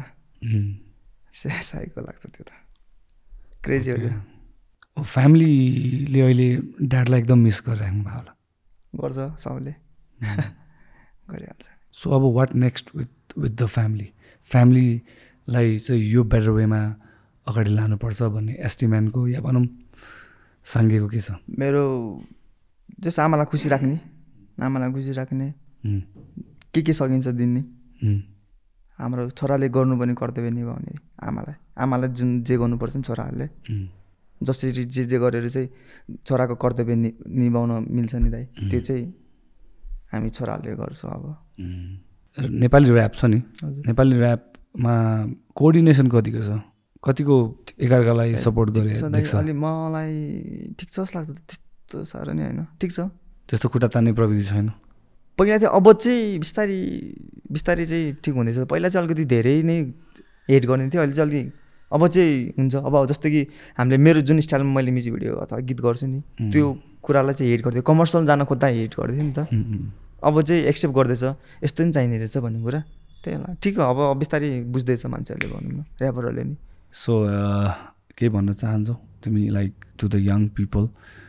साइको लाग्छ, त्यो त क्रेजी हो त्यो। फ्यामिलीले अहिले ड्याडलाई एकदम मिस गरिराख्नु भयो होला? गर्छ सबले गरिहाल्छ। सो अब what next with with the family? फ्यामिलीलाई चाहिँ यो बेटर वेमा अगाडि लानुपर्छ भन्ने एस्टिम्यानको या भनौँ साङ्गेको के छ? मेरो जस आमालाई खुसी राख्ने, आमालाई खुसी राख्ने के के सकिन्छ दिने, हाम्रो छोराले गर्नुपर्ने कर्तव्य निभाउने, आमालाई आमालाई जुन जे गर्नुपर्छ नि छोराहरूले जसरी जे जे गरेर चाहिँ छोराको कर्तव्य नि निभाउन मिल्छ नि दाइ, त्यो चाहिँ हामी छोराहरूले गर्छौँ। अब नेपाली ऱ्याप छ नि, नेपाली ऱ्यापमा कोअर्डिनेसन कतिको छ? कतिको एकअर्कालाई सपोर्ट गरे देख्छ? अलि मलाई ठिक छ जस्तो लाग्छ, त्यस्तो साह्रो नै होइन, ठिक छ, त्यस्तो खुट्टा तान्ने प्रविधि छैन। पहिला चाहिँ अब चाहिँ बिस्तारै बिस्तारै चाहिँ ठिक हुँदैछ। पहिला चाहिँ अलिकति धेरै नै हेट गर्ने थियो, अहिले चाहिँ अलिकति अब चाहिँ हुन्छ। अब जस्तो कि हामीले मेरो जुन स्टाइलमा मैले म्युजिक भिडियो अथवा गीत गर्छु नि त्यो कुरालाई चाहिँ हेट गर्थ्यो, कमर्सियल जान खोज्दा हेट गर्थ्यो नि त, अब चाहिँ एक्सेप्ट गर्दैछ यस्तो नि चाहिने रहेछ भन्ने कुरा, त्यही होला ठिक हो। अब बिस्तारै बुझ्दैछ मान्छेहरूले भनौँ न, ऱ्यापरहरूले नि। सो के भन्न चाहन्छौ तिमी like to the young people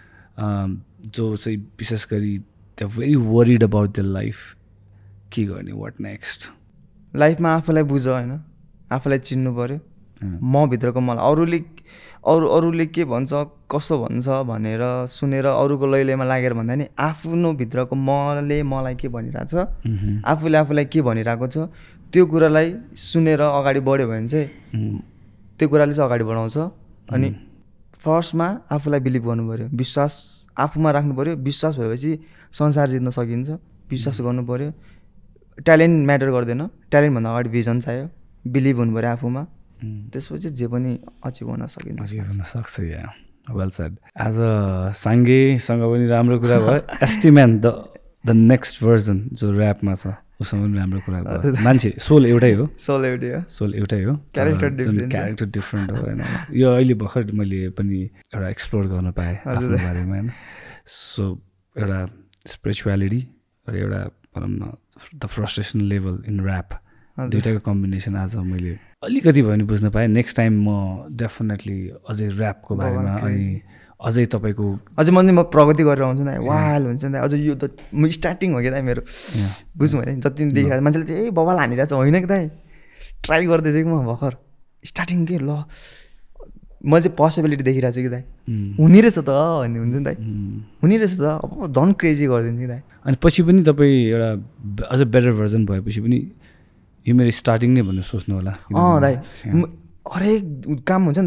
जो चाहिँ विशेष गरी they very worried about the life, के गर्ने, वाट नेक्स्ट? लाइफमा आफूलाई बुझ होइन, आफूलाई चिन्नु पऱ्यो, म भित्रको मलाई अरूले अरू अरूले के भन्छ कसो भन्छ भनेर सुनेर अरूको लैलैमा लागेर भन्दा नि आफ्नो भित्रको मले मलाई के भनिरहेको छ, आफूले आफूलाई के भनिरहेको छ त्यो कुरालाई सुनेर अगाडि बढ्यो भने चाहिँ त्यो कुराले चाहिँ अगाडि बढाउँछ। अनि फर्स्टमा आफूलाई बिलिभ गर्नु पऱ्यो, विश्वास आफूमा राख्नु पऱ्यो, विश्वास भएपछि संसार जित्न सकिन्छ, विश्वास गर्नु पऱ्यो। ट्यालेन्ट म्याटर गर्दैन, ट्यालेन्टभन्दा अगाडि भिजन चाहियो, बिलिभ हुनु पऱ्यो आफूमा, त्यसपछि जे पनि अचिभ हुन सकिन्छ, अचिभ हुन सक्छ। Yeah well said. आज साङ्गेसँग पनि राम्रो कुरा भयो, Estimaan the the next version जो ऱ्यापमा छ उसँग पनि राम्रो कुरा भयो। मान्छे सोल एउटै हो, सोल एउटै हो, सोल एउटै हो, क्यारेक्टर डिफ्रेन्ट क्यारेक्टर डिफ्रेन्ट हो होइन। यो अहिले भर्खर मैले पनि एउटा एक्सप्लोर गर्न पाएँ आफ्नो बारेमा होइन। सो एउटा स्पिरिचुअलिटी र एउटा भनौँ न the frustration level in rap, दुइटाको कम्बिनेसन आज मैले अलिकति भयो भने बुझ्न पाएँ। नेक्स्ट टाइम म डेफिनेटली अझै ऱ्यापको बारेमा अनि अझै तपाईँको अझै म म प्रगति गरेर आउँछु नि, वाल हुन्छ नि अझ यो त म स्टार्टिङ हो कि दाइ मेरो, बुझ्नु भने जति देखिरहेको मान्छेले चाहिँ ए बवाल हानिरहेको छ होइन कि दाइ, ट्राई गर्दैछु कि म भर्खर स्टार्टिङ के ल म चाहिँ पोसिबिलिटी देखिरहेको छु कि दाइ, हुने रहेछ त भन्ने हुन्छ नि दाइ, हुने रहेछ त अब झन् क्रेजी गरिदिन्छु कि दाइ। अनि पछि पनि तपाईँ एउटा अझ बेटर भर्जन भएपछि पनि यो मेरो स्टार्टिङ नै भनेर सोच्नु होला। अँ दाइ, हरेक काम हुन्छ नि दाइ,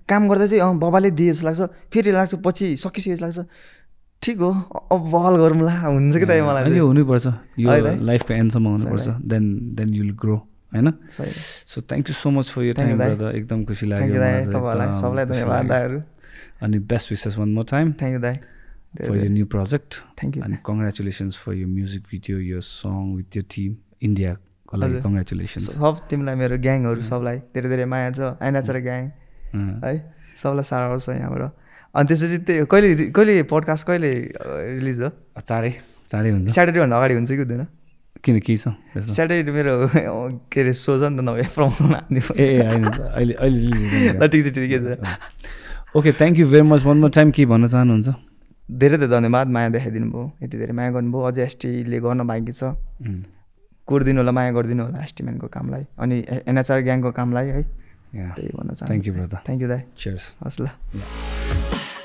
काम गर्दा चाहिँ अँ बाबाले दिए जस्तो लाग्छ फेरि लाग्छ पछि सकिसकेपछि लाग्छ ठिक हो अब बहल गरौँला हुन्छ कि त मलाई अहिले हुनुपर्छ यो लाइफको एन्डसम्म हुनुपर्छ देन देन युल ग्रो होइन so thank you so much for यो टाइम ब्रदर एकदम खुसी लाग्यो सबलाई धन्यवाद दाइहरू अनि best wishes one more time thank you दाइ for your new project. Thank you. And congratulations for your music video, your song with your team, India. Congratulations. सब टिमलाई मेरो ग्याङहरू सबलाई धेरै धेरै माया छ आइनाचरा ग्याङ है सबलाई सारा छ यहाँबाट अनि त्यसपछि त्यो कहिले कहिले पडकास्ट कहिले रिलिज हो चाँडै चाँडै हुन्छ स्याटरडे भन्दा अगाडि हुन्छ कि हुँदैन किन के छ स्याटरडे मेरो के अरे सो छ नि त नभए प्रमोसन हान्ने ए होइन अहिले अहिले रिलिज ल ठिक छ ठिकै छ okay thank you very much one more time के भन्न चाहनुहुन्छ धेरै धेरै धन्यवाद माया देखाइदिनु भयो यति धेरै माया गर्नुभयो अझै एसटीले गर्न बाँकी छ कोरिदिनु होला माया गरिदिनु होला एसटीम्यानको कामलाई अनि एनएचआर ग्याङको कामलाई है त्यही भन्न चाहन्छु thank you brother thank you दाइ चियर्स हस् ल